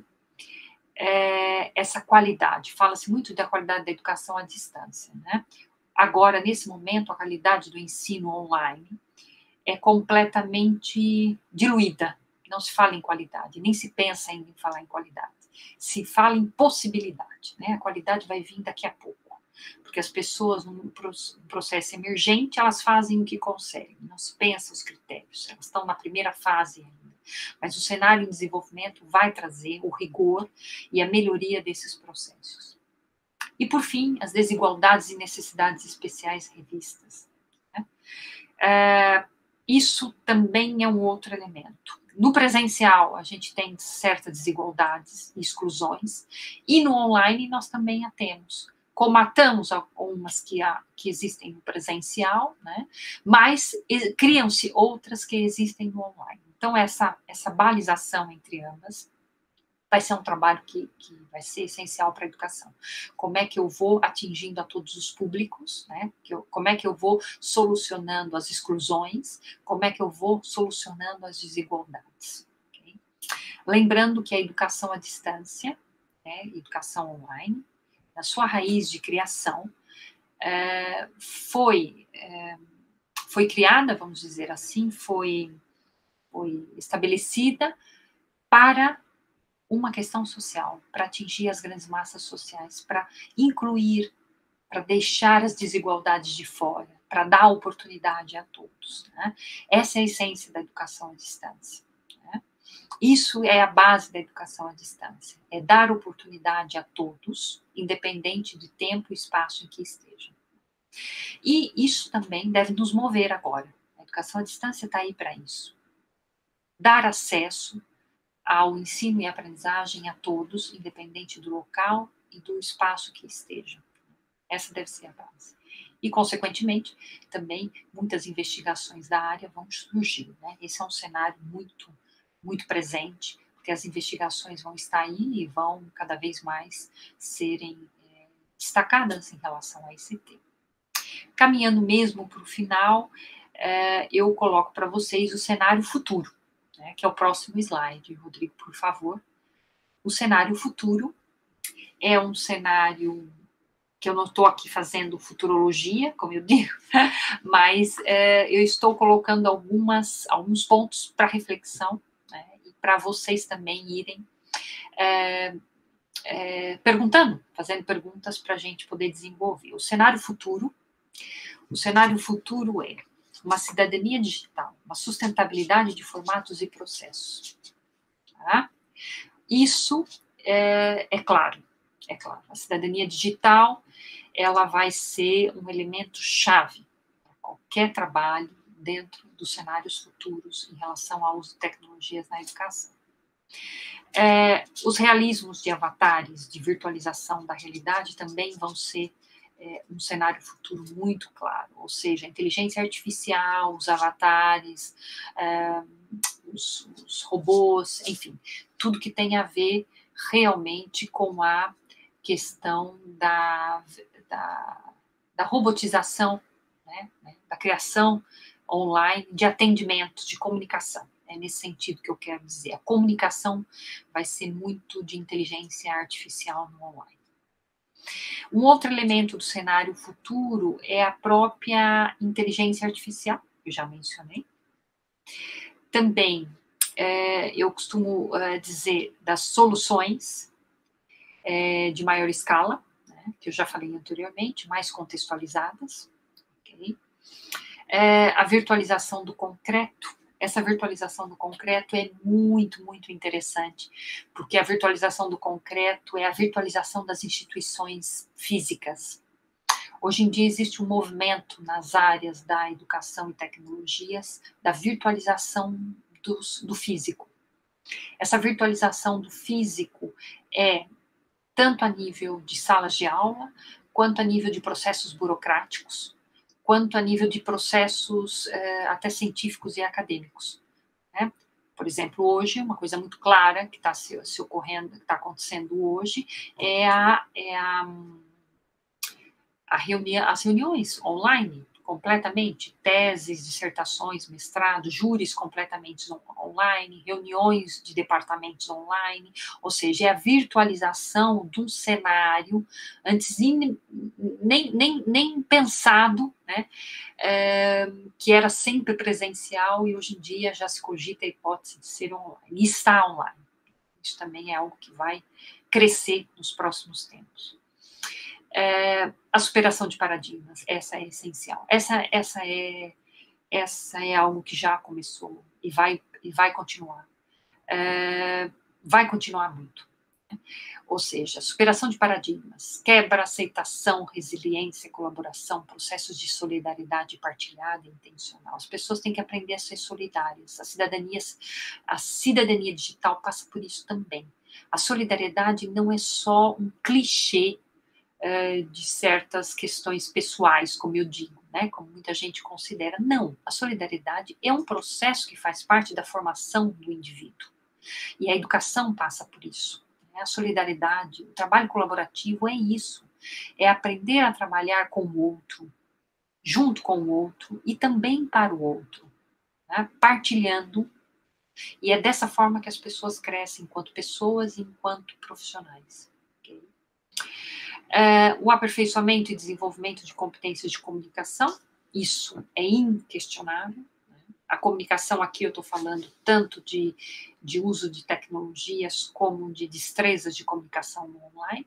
é, essa qualidade, fala-se muito da qualidade da educação à distância, né? Agora, nesse momento, a qualidade do ensino online é completamente diluída, não se fala em qualidade, nem se pensa ainda em falar em qualidade, se fala em possibilidade, né? A qualidade vai vir daqui a pouco, porque as pessoas, num processo emergente, elas fazem o que conseguem, não se pensa os critérios, elas estão na primeira fase ainda. Mas o cenário em desenvolvimento vai trazer o rigor e a melhoria desses processos. E, por fim, as desigualdades e necessidades especiais revistas, né? É, isso também é um outro elemento. No presencial, a gente tem certas desigualdades e exclusões, e no online nós também a temos. Comatamos algumas que, há, que existem no presencial, né? Mas criam-se outras que existem no online. Então, essa, essa balização entre ambas vai ser um trabalho que, que vai ser essencial para a educação. Como é que eu vou atingindo a todos os públicos, né? Que eu, como é que eu vou solucionando as exclusões, como é que eu vou solucionando as desigualdades. Okay? Lembrando que a educação à distância, né, educação online, na sua raiz de criação, é, foi, é, foi criada, vamos dizer assim, foi, foi estabelecida para uma questão social, para atingir as grandes massas sociais, para incluir, para deixar as desigualdades de fora, para dar oportunidade a todos. Né? Essa é a essência da educação à distância. Né? Isso é a base da educação à distância, é dar oportunidade a todos, independente de tempo e espaço em que estejam. E isso também deve nos mover agora. A educação à distância está aí para isso. Dar acesso ao ensino e aprendizagem a todos, independente do local e do espaço que estejam. Essa deve ser a base. E, consequentemente, também muitas investigações da área vão surgir. Né? Esse é um cenário muito, muito presente, porque as investigações vão estar aí e vão cada vez mais serem é, destacadas em relação a esse tema. Caminhando mesmo para o final, é, eu coloco para vocês o cenário futuro, né, que é o próximo slide. Rodrigo, por favor. O cenário futuro é um cenário que eu não estou aqui fazendo futurologia, como eu digo, mas é, eu estou colocando algumas, alguns pontos para reflexão, né, e para vocês também irem é, é, perguntando, fazendo perguntas para a gente poder desenvolver. O cenário futuro, o cenário futuro é uma cidadania digital, uma sustentabilidade de formatos e processos. Tá? Isso é, é claro, é claro. A cidadania digital, ela vai ser um elemento chave para qualquer trabalho dentro dos cenários futuros em relação ao uso de tecnologias na educação. É, os realismos de avatares, de virtualização da realidade também vão ser É, um cenário futuro muito claro, ou seja, a inteligência artificial, os avatares, é, os, os robôs, enfim, tudo que tem a ver realmente com a questão da, da, da robotização, né, da criação online, de atendimento, de comunicação. É nesse sentido que eu quero dizer. A comunicação vai ser muito de inteligência artificial no online. Um outro elemento do cenário futuro é a própria inteligência artificial, que eu já mencionei. Também, é, eu costumo é, dizer das soluções é, de maior escala, né, que eu já falei anteriormente, mais contextualizadas. Okay? É, a virtualização do concreto. Essa virtualização do concreto é muito, muito interessante, porque a virtualização do concreto é a virtualização das instituições físicas. Hoje em dia existe um movimento nas áreas da educação e tecnologias da virtualização do, do físico. Essa virtualização do físico é tanto a nível de salas de aula, quanto a nível de processos burocráticos, quanto a nível de processos eh, até científicos e acadêmicos. Né? Por exemplo, hoje, uma coisa muito clara que está se, se ocorrendo, que está acontecendo hoje, é, a, é a, a reunião, as reuniões online, completamente, teses, dissertações, mestrado, júris completamente online, reuniões de departamentos online, ou seja, é a virtualização de um cenário antes in, nem, nem, nem pensado, né, é, que era sempre presencial e hoje em dia já se cogita a hipótese de ser online, e está online. Isso também é algo que vai crescer nos próximos tempos. É, a superação de paradigmas, essa é essencial. Essa, essa, é, essa é algo que já começou e vai, e vai continuar. É, vai continuar muito. Ou seja, superação de paradigmas, quebra, aceitação, resiliência, colaboração, processos de solidariedade partilhada e intencional. As pessoas têm que aprender a ser solidárias. A cidadania, a cidadania digital passa por isso também. A solidariedade não é só um clichê uh, de certas questões pessoais, como eu digo, né, como muita gente considera. Não, a solidariedade é um processo que faz parte da formação do indivíduo. E a educação passa por isso. A solidariedade, o trabalho colaborativo é isso. É aprender a trabalhar com o outro, junto com o outro e também para o outro, né, partilhando. E é dessa forma que as pessoas crescem enquanto pessoas e enquanto profissionais. Okay? É, o aperfeiçoamento e desenvolvimento de competências de comunicação, isso é inquestionável. A comunicação aqui eu estou falando tanto de, de uso de tecnologias como de destrezas de comunicação no online.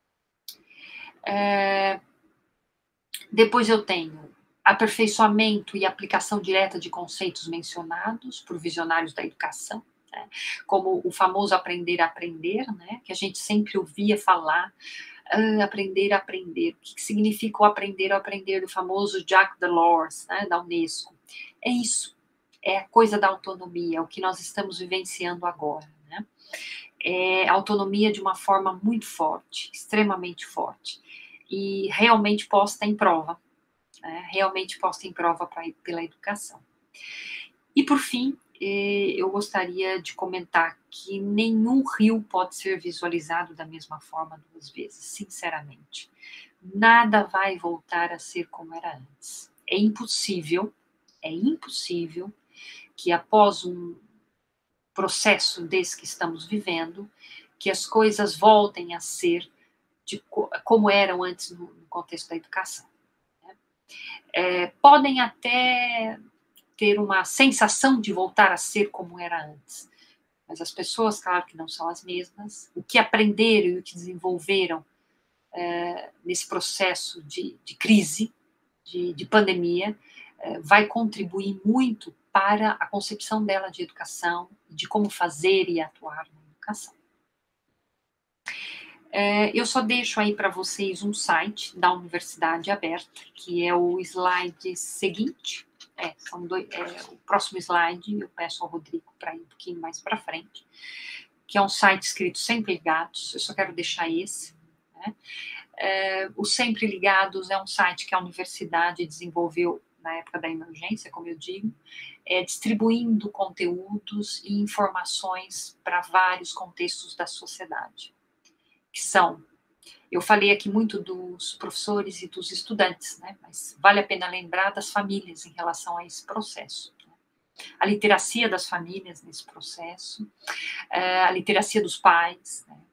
É, depois eu tenho aperfeiçoamento e aplicação direta de conceitos mencionados por visionários da educação, né, como o famoso aprender a aprender, né, que a gente sempre ouvia falar, uh, aprender a aprender. O que, que significa o aprender a aprender do famoso Jacques Delors, né, da Unesco? É isso. É a coisa da autonomia, é o que nós estamos vivenciando agora, né? É a autonomia de uma forma muito forte, extremamente forte, e realmente posta em prova, né? Realmente posta em prova pra, pela educação. E, por fim, eu gostaria de comentar que nenhum rio pode ser visualizado da mesma forma duas vezes, sinceramente. Nada vai voltar a ser como era antes. É impossível, é impossível que após um processo desse que estamos vivendo, que as coisas voltem a ser de, como eram antes no, no contexto da educação. Né? É, podem até ter uma sensação de voltar a ser como era antes, mas as pessoas, claro que não são as mesmas. O que aprenderam e o que desenvolveram é, nesse processo de, de crise, de, de pandemia, é, vai contribuir muito para a concepção dela de educação, de como fazer e atuar na educação. É, eu só deixo aí para vocês um site da Universidade Aberta, que é o slide seguinte. É, são dois, é, o próximo slide, eu peço ao Rodrigo para ir um pouquinho mais para frente, que é um site escrito Sempre Ligados, eu só quero deixar esse. Né? É, o Sempre Ligados é um site que a universidade desenvolveu na época da emergência, como eu digo, é, distribuindo conteúdos e informações para vários contextos da sociedade, que são, eu falei aqui muito dos professores e dos estudantes, né, mas vale a pena lembrar das famílias em relação a esse processo. Né? A literacia das famílias nesse processo, a literacia dos pais, né?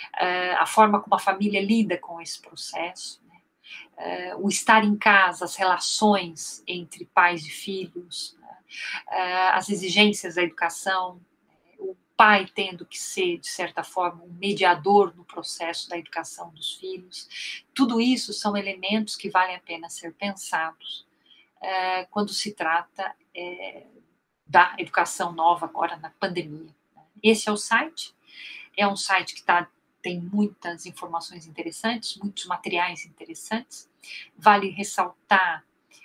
A forma como a família lida com esse processo, Uh, o estar em casa, as relações entre pais e filhos, né? uh, as exigências da educação, o pai tendo que ser, de certa forma, um mediador no processo da educação dos filhos. Tudo isso são elementos que valem a pena ser pensados uh, quando se trata uh, da educação nova agora na pandemia. Esse é o site, é um site que tá, tem muitas informações interessantes, muitos materiais interessantes. Vale ressaltar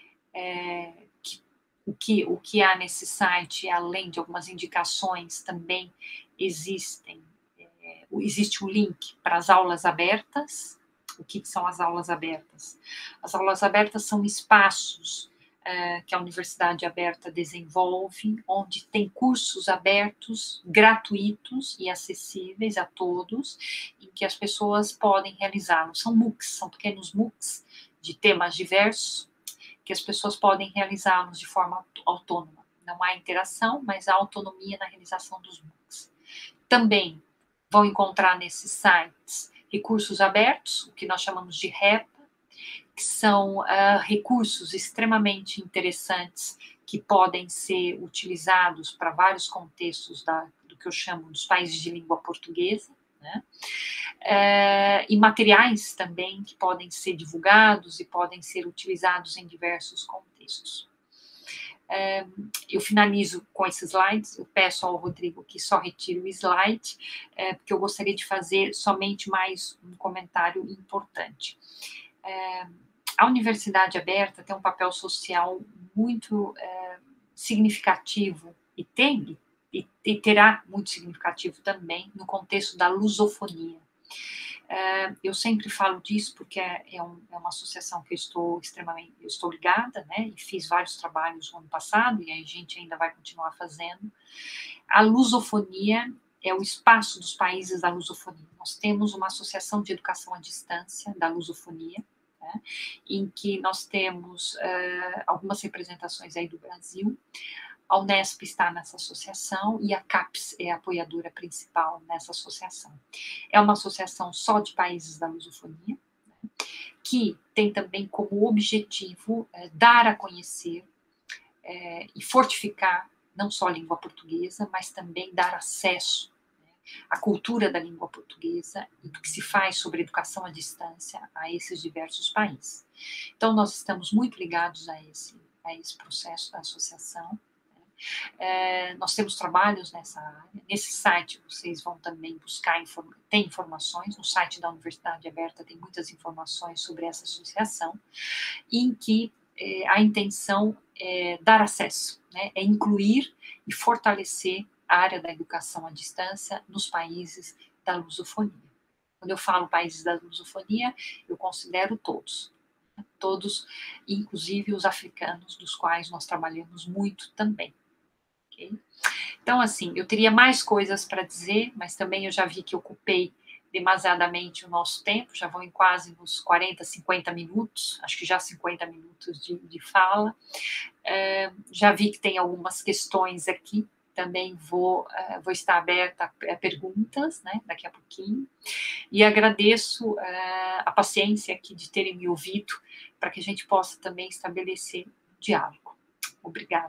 é, que, o, que, o que há nesse site, além de algumas indicações, também existem, é, existe um link para as aulas abertas. O que, que são as aulas abertas? As aulas abertas são espaços é, que a Universidade Aberta desenvolve, onde tem cursos abertos, gratuitos e acessíveis a todos, em que as pessoas podem realizá-los. São M O Cs, são pequenos M O Cs, de temas diversos, que as pessoas podem realizá-los de forma autônoma. Não há interação, mas há autonomia na realização dos M O Cs. Também vão encontrar nesses sites recursos abertos, o que nós chamamos de R E P A, que são uh, recursos extremamente interessantes que podem ser utilizados para vários contextos da, do que eu chamo dos países de língua portuguesa, né? Uh, e materiais também que podem ser divulgados e podem ser utilizados em diversos contextos. É, eu finalizo com esses slides, eu peço ao Rodrigo que só retire o slide, é, porque eu gostaria de fazer somente mais um comentário importante. É, a Universidade Aberta tem um papel social muito é, significativo, e tem, e, e terá muito significativo também, no contexto da lusofonia. Uh, eu sempre falo disso porque é, é, um, é uma associação que eu estou extremamente, eu estou ligada, né, e fiz vários trabalhos no ano passado, e a gente ainda vai continuar fazendo. A lusofonia é o espaço dos países da lusofonia. Nós temos uma associação de educação à distância da lusofonia, né, em que nós temos uh, algumas representações aí do Brasil. A Unesp está nessa associação e a CAPES é a apoiadora principal nessa associação. É uma associação só de países da lusofonia, né, que tem também como objetivo é, dar a conhecer é, e fortificar não só a língua portuguesa, mas também dar acesso, né, à cultura da língua portuguesa e do que se faz sobre educação à distância a esses diversos países. Então, nós estamos muito ligados a esse, a esse processo da associação. É, nós temos trabalhos nessa área. Nesse site vocês vão também buscar, inform tem informações, no site da Universidade Aberta tem muitas informações sobre essa associação, em que é, a intenção é dar acesso, né, é incluir e fortalecer a área da educação à distância nos países da lusofonia. Quando eu falo países da lusofonia, eu considero todos, todos, inclusive os africanos, dos quais nós trabalhamos muito também. Okay? Então, assim, eu teria mais coisas para dizer, mas também eu já vi que ocupei demasiadamente o nosso tempo, já vou em quase nos quarenta, cinquenta minutos, acho que já cinquenta minutos de, de fala. É, já vi que tem algumas questões aqui, também vou, uh, vou estar aberta a, a perguntas, né, daqui a pouquinho, e agradeço uh, a paciência aqui de terem me ouvido, para que a gente possa também estabelecer um diálogo. Obrigada.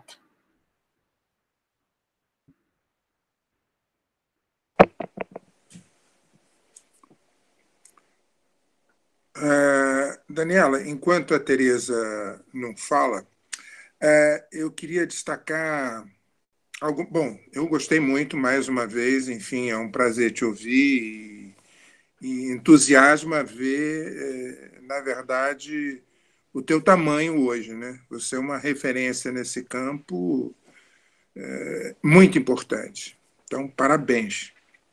Uh, Daniela, enquanto a Tereza não fala, uh, eu queria destacar algo. Bom, eu gostei muito, mais uma vez, enfim, é um prazer te ouvir e, e entusiasma ver, eh, na verdade, o teu tamanho hoje, né? Você é uma referência nesse campo eh, muito importante. Então, parabéns.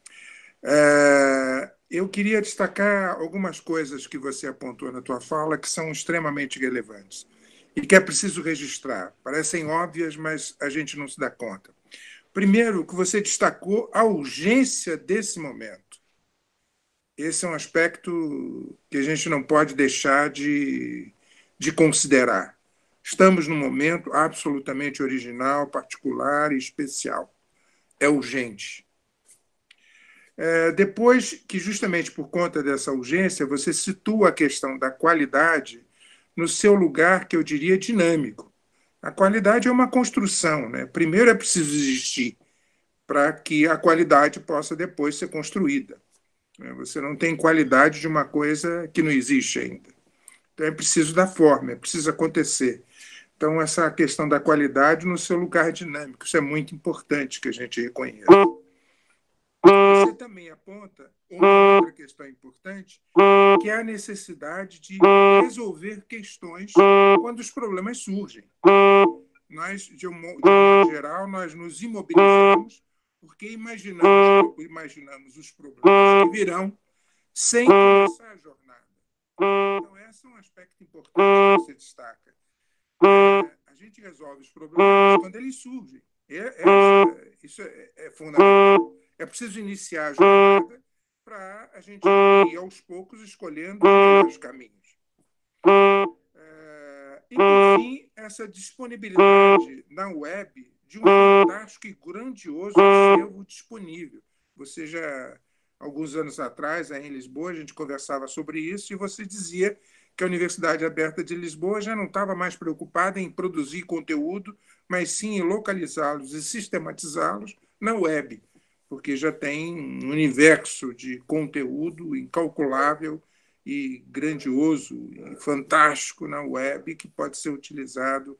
Uh, Eu queria destacar algumas coisas que você apontou na tua fala que são extremamente relevantes e que é preciso registrar. Parecem óbvias, mas a gente não se dá conta. Primeiro, que você destacou a urgência desse momento. Esse é um aspecto que a gente não pode deixar de, de considerar. Estamos num momento absolutamente original, particular e especial. É urgente. É, depois que, justamente por conta dessa urgência, você situa a questão da qualidade no seu lugar, que eu diria, dinâmico. A qualidade é uma construção, né? Primeiro é preciso existir para que a qualidade possa depois ser construída. Você não tem qualidade de uma coisa que não existe ainda. Então é preciso dar forma, é preciso acontecer. Então, essa questão da qualidade no seu lugar dinâmico, isso é muito importante que a gente reconheça. Você também aponta uma outra questão importante, que é a necessidade de resolver questões quando os problemas surgem. Nós, de um modo geral, nós nos imobilizamos porque imaginamos, imaginamos os problemas que virão sem começar a jornada. Então, esse é um aspecto importante que você destaca. É, a gente resolve os problemas quando eles surgem. É, é, isso é, é fundamental. É preciso iniciar a jornada para a gente ir, aos poucos, escolhendo os caminhos. É, e, por fim, essa disponibilidade na web de um fantástico e grandioso acervo disponível. Você já, alguns anos atrás, aí em Lisboa, a gente conversava sobre isso e você dizia que a Universidade Aberta de Lisboa já não estava mais preocupada em produzir conteúdo, mas sim em localizá-los e sistematizá-los na web, porque já tem um universo de conteúdo incalculável e grandioso e fantástico na web que pode ser utilizado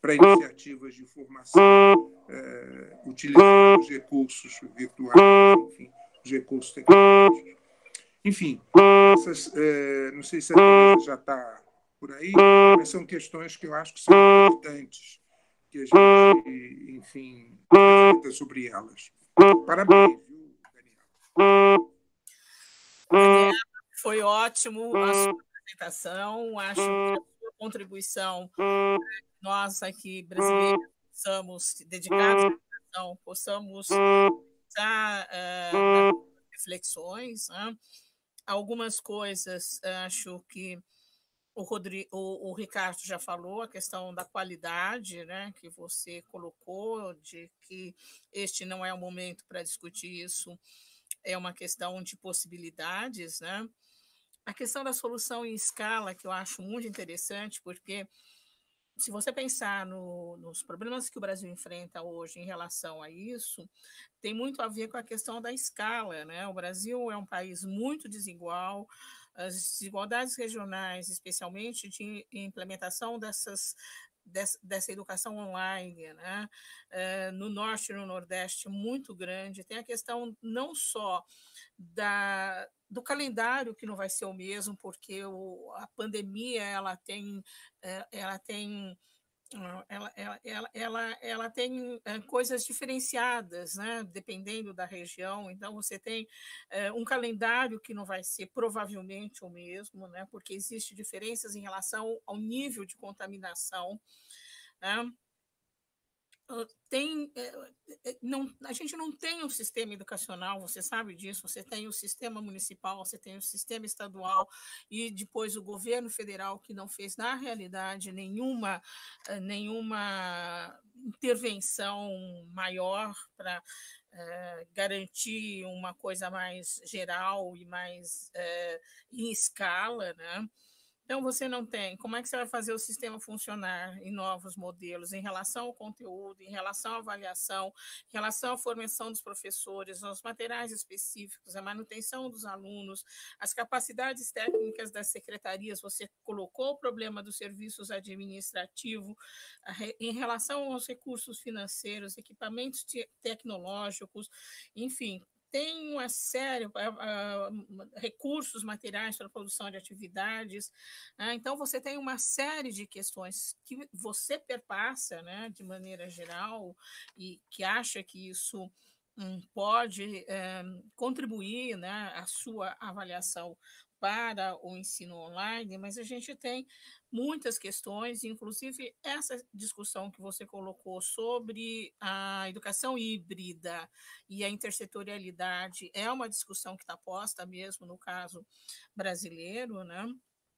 para iniciativas de formação, é, utilizando os recursos virtuais, enfim, os recursos tecnológicos. Enfim, essas, é, não sei se a Tereza já está por aí, mas são questões que eu acho que são importantes, que a gente, enfim, reflita sobre elas. Parabéns, viu, Daniela? Daniela, foi ótimo a sua apresentação. Acho que a sua contribuição, nós aqui brasileiros, possamos, dedicados à educação, possamos usar uh, reflexões. Né? Algumas coisas, acho que o, Rodrigo, o, o Ricardo já falou, a questão da qualidade, né, que você colocou, de que este não é o momento para discutir isso, é uma questão de possibilidades, né? A questão da solução em escala, que eu acho muito interessante, porque se você pensar no, nos problemas que o Brasil enfrenta hoje em relação a isso, tem muito a ver com a questão da escala, né? O Brasil é um país muito desigual, as desigualdades regionais, especialmente de implementação dessas, dessa, dessa educação online, né? É, no Norte e no Nordeste, muito grande. Tem a questão não só da, do calendário, que não vai ser o mesmo, porque o, a pandemia ela tem, ela tem Ela, ela, ela, ela, ela tem é, coisas diferenciadas, né? Dependendo da região. Então, você tem é, um calendário que não vai ser provavelmente o mesmo, né? Porque existem diferenças em relação ao nível de contaminação. Né? Tem, não, a gente não tem um sistema educacional, você sabe disso, você tem o sistema municipal, você tem o sistema estadual e depois o governo federal, que não fez, na realidade, nenhuma, nenhuma intervenção maior para é, garantir uma coisa mais geral e mais é, em escala, né? Então, você não tem. Como é que você vai fazer o sistema funcionar em novos modelos, em relação ao conteúdo, em relação à avaliação, em relação à formação dos professores, aos materiais específicos, a manutenção dos alunos, as capacidades técnicas das secretarias? Você colocou o problema dos serviços administrativos em relação aos recursos financeiros, equipamentos tecnológicos, enfim. Tem uma série de uh, recursos materiais para a produção de atividades. Né? Então, você tem uma série de questões que você perpassa, né, de maneira geral, e que acha que isso um, pode um, contribuir, né, à sua avaliação para o ensino online, mas a gente tem muitas questões, inclusive essa discussão que você colocou sobre a educação híbrida e a intersetorialidade é uma discussão que está posta mesmo no caso brasileiro, né?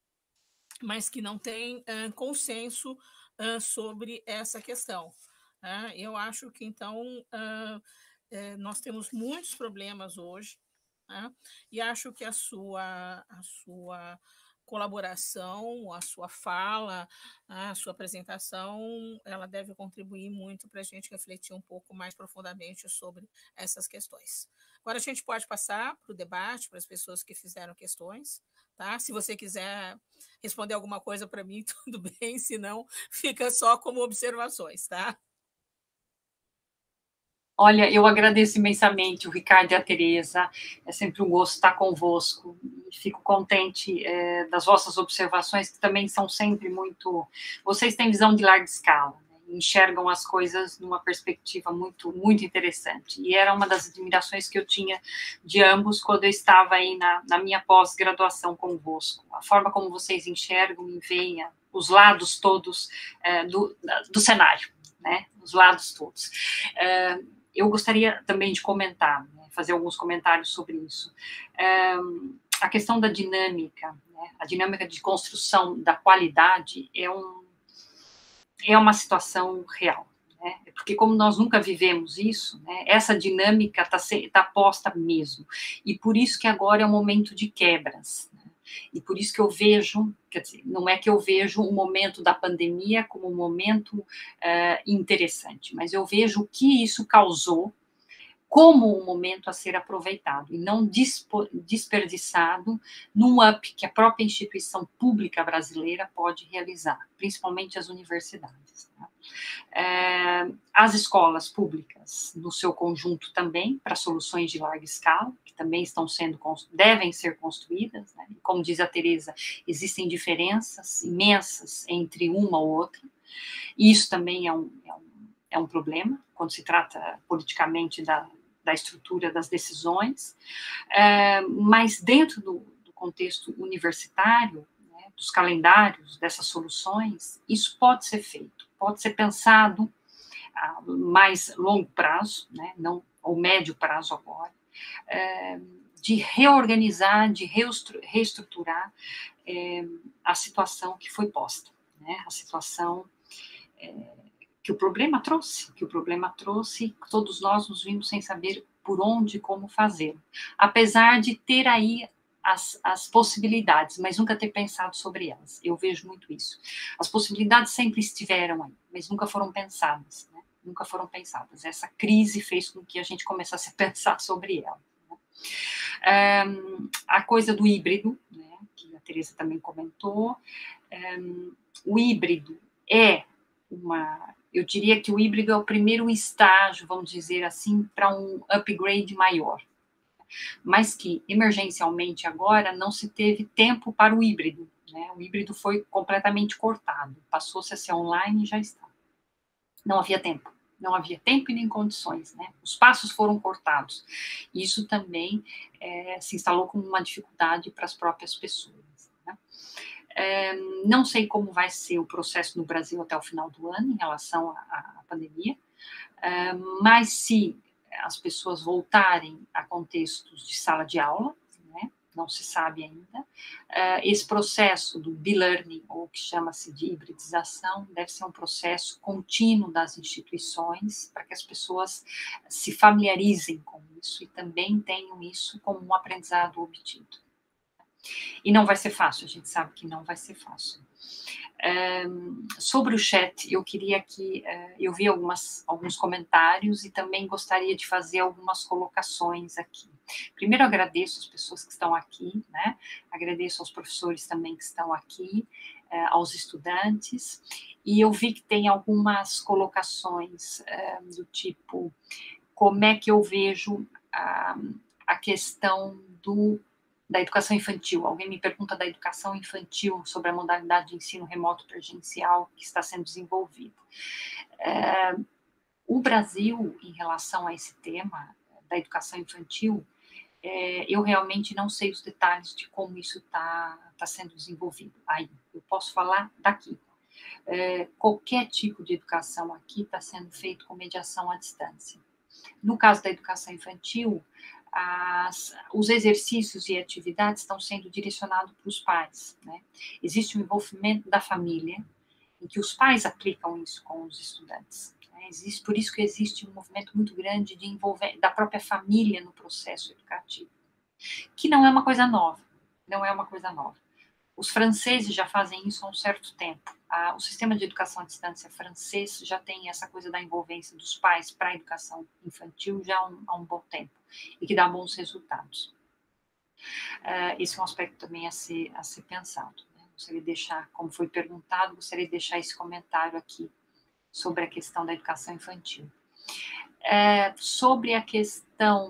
Mas que não tem uh, consenso uh, sobre essa questão. Uh, eu acho que, então, uh, uh, nós temos muitos problemas hoje, né? E acho que a sua, a sua colaboração, a sua fala, a sua apresentação, ela deve contribuir muito para a gente refletir um pouco mais profundamente sobre essas questões. Agora a gente pode passar para o debate, para as pessoas que fizeram questões, tá? Se você quiser responder alguma coisa para mim, tudo bem, se não, fica só como observações, tá? Olha, eu agradeço imensamente o Ricardo e a Tereza, é sempre um gosto estar convosco, fico contente é, das vossas observações, que também são sempre muito... Vocês têm visão de larga escala, né? Enxergam as coisas numa perspectiva muito, muito interessante, e era uma das admirações que eu tinha de ambos quando eu estava aí na, na minha pós-graduação convosco, a forma como vocês enxergam e veem os lados todos é, do, do cenário, né? Os lados todos. É, Eu gostaria também de comentar, né, fazer alguns comentários sobre isso. É, a questão da dinâmica, né, a dinâmica de construção da qualidade é, um, é uma situação real. Né, porque como nós nunca vivemos isso, né, essa dinâmica está tá posta mesmo. E por isso que agora é um momento de quebras. Né, e por isso que eu vejo, quer dizer, não é que eu vejo o momento da pandemia como um momento uh, interessante, mas eu vejo o que isso causou como um momento a ser aproveitado e não desperdiçado num up que a própria instituição pública brasileira pode realizar, principalmente as universidades. Tá? É, as escolas públicas, no seu conjunto também, para soluções de larga escala, que também estão sendo, devem ser construídas, né? Como diz a Tereza, existem diferenças imensas entre uma ou outra, e isso também é um, é um, é um problema, quando se trata politicamente da, da estrutura das decisões, é, mas dentro do, do contexto universitário, dos calendários, dessas soluções, isso pode ser feito, pode ser pensado a mais longo prazo, né, não ao médio prazo agora, é, de reorganizar, de reestruturar é, a situação que foi posta, né, a situação é, que o problema trouxe, que o problema trouxe, todos nós nos vimos sem saber por onde e como fazer, apesar de ter aí As, as possibilidades, mas nunca ter pensado sobre elas. Eu vejo muito isso. As possibilidades sempre estiveram aí, mas nunca foram pensadas, né? Nunca foram pensadas. Essa crise fez com que a gente começasse a pensar sobre ela. Né? Um, a coisa do híbrido, né, que a Tereza também comentou, um, o híbrido é uma... Eu diria que o híbrido é o primeiro estágio, vamos dizer assim, para um upgrade maior, mas que, emergencialmente agora, não se teve tempo para o híbrido, né? O híbrido foi completamente cortado, passou-se a ser online e já está. Não havia tempo, não havia tempo e nem condições, né? Os passos foram cortados. Isso também é, se instalou como uma dificuldade para as próprias pessoas, né? É, não sei como vai ser o processo no Brasil até o final do ano, em relação à, à pandemia, é, mas se as pessoas voltarem a contextos de sala de aula, né? Não se sabe ainda. Uh, esse processo do be-learning, ou que chama-se de hibridização, deve ser um processo contínuo das instituições, para que as pessoas se familiarizem com isso e também tenham isso como um aprendizado obtido. E não vai ser fácil, a gente sabe que não vai ser fácil. Um, sobre o chat, eu queria que uh, eu vi algumas, alguns comentários e também gostaria de fazer algumas colocações aqui. Primeiro, agradeço as pessoas que estão aqui, né? Agradeço aos professores também que estão aqui, uh, aos estudantes, e eu vi que tem algumas colocações uh, do tipo, como é que eu vejo uh, a questão do da educação infantil. Alguém me pergunta da educação infantil, sobre a modalidade de ensino remoto presencial que está sendo desenvolvida. É, o Brasil, em relação a esse tema da educação infantil, é, eu realmente não sei os detalhes de como isso está tá sendo desenvolvido. Aí, eu posso falar daqui. É, qualquer tipo de educação aqui está sendo feito com mediação à distância. No caso da educação infantil, As, os exercícios e atividades estão sendo direcionados para os pais, né? Existe um envolvimento da família, em que os pais aplicam isso com os estudantes, né? Existe, por isso que existe um movimento muito grande de envolver da própria família no processo educativo, que não é uma coisa nova, não é uma coisa nova. Os franceses já fazem isso há um certo tempo. Ah, o sistema de educação à distância francês já tem essa coisa da envolvência dos pais para a educação infantil já há um, há um bom tempo, e que dá bons resultados. Uh, esse é um aspecto também a ser, a ser pensado, né? Gostaria de deixar, como foi perguntado, gostaria de deixar esse comentário aqui sobre a questão da educação infantil. Uh, sobre a questão...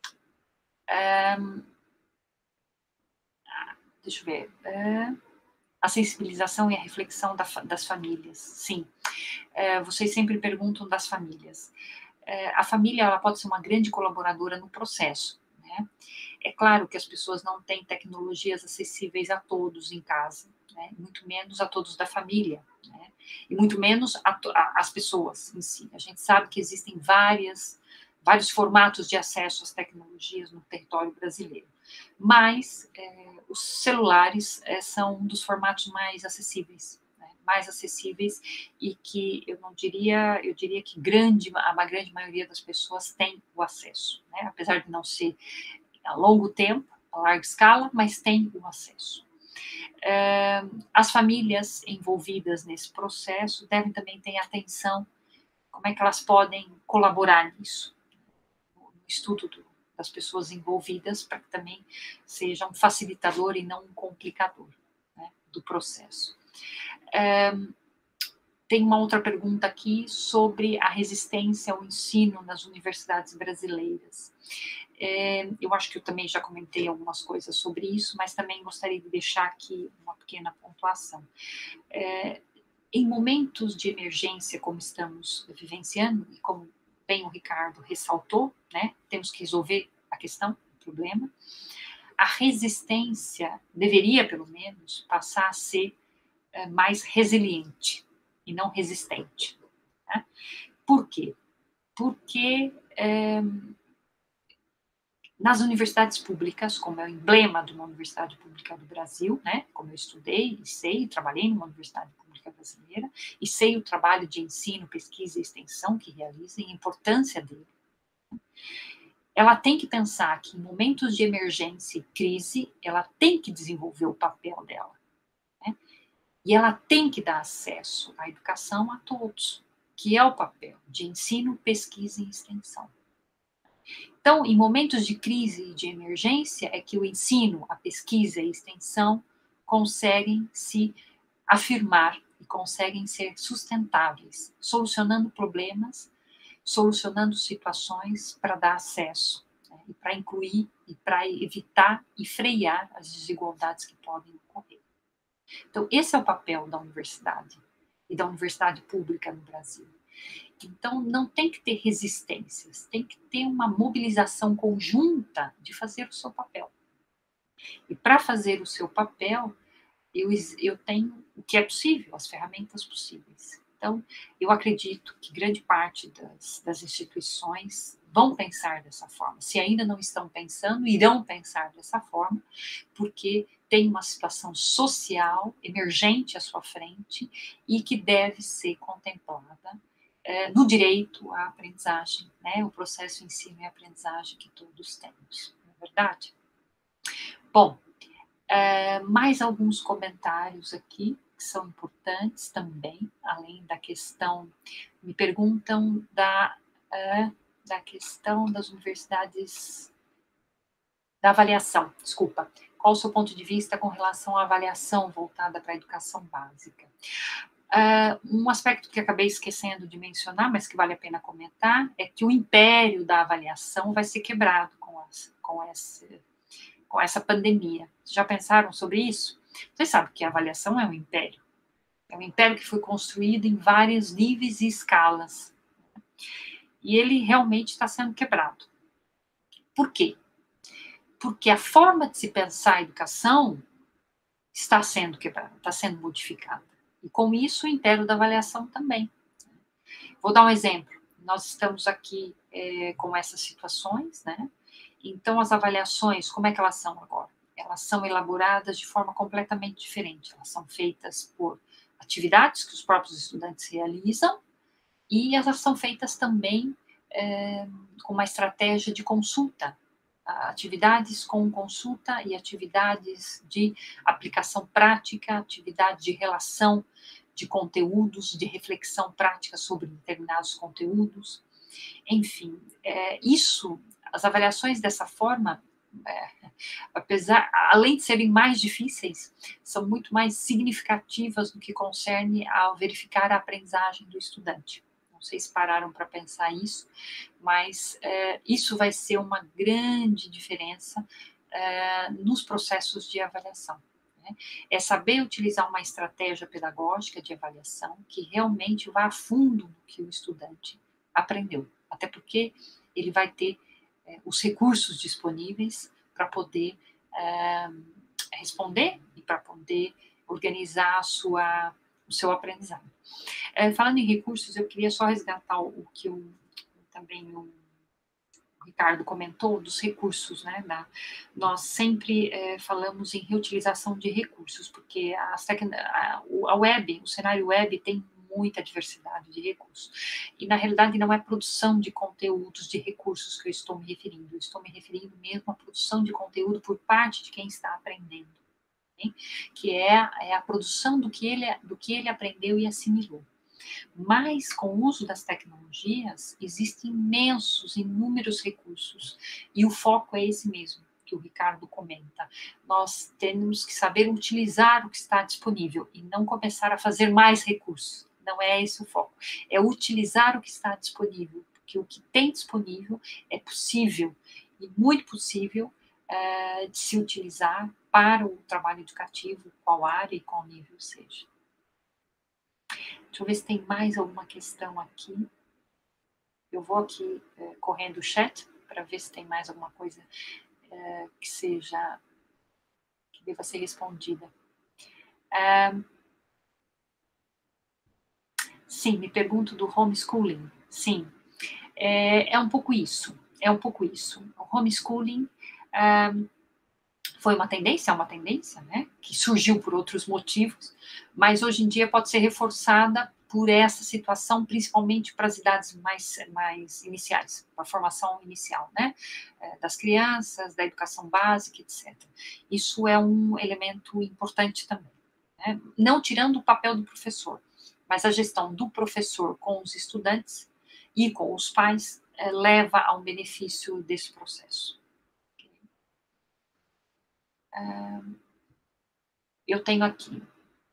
Um, deixa eu ver... Uh, a sensibilização e a reflexão da, das famílias, sim. É, vocês sempre perguntam das famílias. É, a família ela pode ser uma grande colaboradora no processo, né? É claro que as pessoas não têm tecnologias acessíveis a todos em casa, né? Muito menos a todos da família, né? E muito menos a, a, as pessoas em si. A gente sabe que existem várias, vários formatos de acesso às tecnologias no território brasileiro, mas é, os celulares é, são um dos formatos mais acessíveis, né? mais acessíveis e que eu não diria, eu diria que grande, a grande maioria das pessoas tem o acesso, né? Apesar de não ser a longo tempo, a larga escala, mas tem o acesso. É, as famílias envolvidas nesse processo devem também ter atenção como é que elas podem colaborar nisso, no estudo do das pessoas envolvidas, para que também seja um facilitador e não um complicador, né, do processo. É, tem uma outra pergunta aqui sobre a resistência ao ensino nas universidades brasileiras. É, eu acho que eu também já comentei algumas coisas sobre isso, mas também gostaria de deixar aqui uma pequena pontuação. É, em momentos de emergência, como estamos vivenciando, e como bem o Ricardo ressaltou, né, temos que resolver a questão, o problema, a resistência deveria, pelo menos, passar a ser é, mais resiliente e não resistente. Né? Por quê? Porque é, nas universidades públicas, como é o emblema de uma universidade pública do Brasil, né, como eu estudei e sei, trabalhei numa universidade pública brasileira, e sei o trabalho de ensino, pesquisa e extensão que realiza e a importância dele, ela tem que pensar que em momentos de emergência e crise, ela tem que desenvolver o papel dela. Né? E ela tem que dar acesso à educação a todos, que é o papel de ensino, pesquisa e extensão. Então, em momentos de crise e de emergência, é que o ensino, a pesquisa e a extensão conseguem se afirmar e conseguem ser sustentáveis, solucionando problemas, solucionando situações para dar acesso, né, e para incluir e para evitar e frear as desigualdades que podem ocorrer. Então, esse é o papel da universidade e da universidade pública no Brasil. Então, não tem que ter resistências, tem que ter uma mobilização conjunta de fazer o seu papel. E para fazer o seu papel, eu, eu tenho o que é possível, as ferramentas possíveis. Então, eu acredito que grande parte das, das instituições vão pensar dessa forma. Se ainda não estão pensando, irão pensar dessa forma, porque tem uma situação social emergente à sua frente e que deve ser contemplada é, no direito à aprendizagem, né, o processo ensino e aprendizagem que todos temos, não é verdade? Bom, é, mais alguns comentários aqui que são importantes também, além da questão, me perguntam da, é, da questão das universidades, da avaliação, desculpa, qual o seu ponto de vista com relação à avaliação voltada para a educação básica? Uh, um aspecto que acabei esquecendo de mencionar, mas que vale a pena comentar, é que o império da avaliação vai ser quebrado com essa, com essa, com essa pandemia. Vocês já pensaram sobre isso? Vocês sabem que a avaliação é um império. É um império que foi construído em vários níveis e escalas. E ele realmente está sendo quebrado. Por quê? Porque a forma de se pensar a educação está sendo quebrada, está sendo modificada. E com isso o império da avaliação também. Vou dar um exemplo. Nós estamos aqui é, com essas situações, né? Então as avaliações, como é que elas são agora? Elas são elaboradas de forma completamente diferente. Elas são feitas por atividades que os próprios estudantes realizam e elas são feitas também é, com uma estratégia de consulta. Atividades com consulta e atividades de aplicação prática, atividade de relação de conteúdos, de reflexão prática sobre determinados conteúdos. Enfim, é, isso, as avaliações dessa forma, é, apesar, além de serem mais difíceis, são muito mais significativas no que concerne ao verificar a aprendizagem do estudante. Não sei se pararam para pensar isso, mas é, isso vai ser uma grande diferença é, nos processos de avaliação. Né? É saber utilizar uma estratégia pedagógica de avaliação que realmente vá a fundo no que o estudante aprendeu. Até porque ele vai ter é, os recursos disponíveis para poder é, responder e para poder organizar a sua, o seu aprendizado. É, falando em recursos, eu queria só resgatar o, o que o, também o, o Ricardo comentou dos recursos, né? Da, nós sempre é, falamos em reutilização de recursos, porque as tec, a, a web, o cenário web tem muita diversidade de recursos. E, na realidade, não é produção de conteúdos, de recursos que eu estou me referindo. Eu estou me referindo mesmo à produção de conteúdo por parte de quem está aprendendo. Hein? Que é, é a produção do que, ele, do que ele aprendeu e assimilou. Mas, com o uso das tecnologias, existem imensos, inúmeros recursos. E o foco é esse mesmo, que o Ricardo comenta. Nós temos que saber utilizar o que está disponível e não começar a fazer mais recursos. não é esse o foco. É utilizar o que está disponível, porque o que tem disponível é possível, e muito possível, uh, de se utilizar para o trabalho educativo, qual área e qual nível seja. Deixa eu ver se tem mais alguma questão aqui. Eu vou aqui uh, correndo o chat para ver se tem mais alguma coisa uh, que seja, que deva ser respondida. Uh, sim, me pergunto do homeschooling. Sim, é, é um pouco isso. É um pouco isso. O homeschooling uh, foi uma tendência, é uma tendência, né? Que surgiu por outros motivos, mas hoje em dia pode ser reforçada por essa situação, principalmente para as idades mais, mais iniciais, para a formação inicial, né? Das crianças, da educação básica, etcétera. Isso é um elemento importante também, né? Não tirando o papel do professor, mas a gestão do professor com os estudantes e com os pais eh, leva a um benefício desse processo. Uh, eu tenho aqui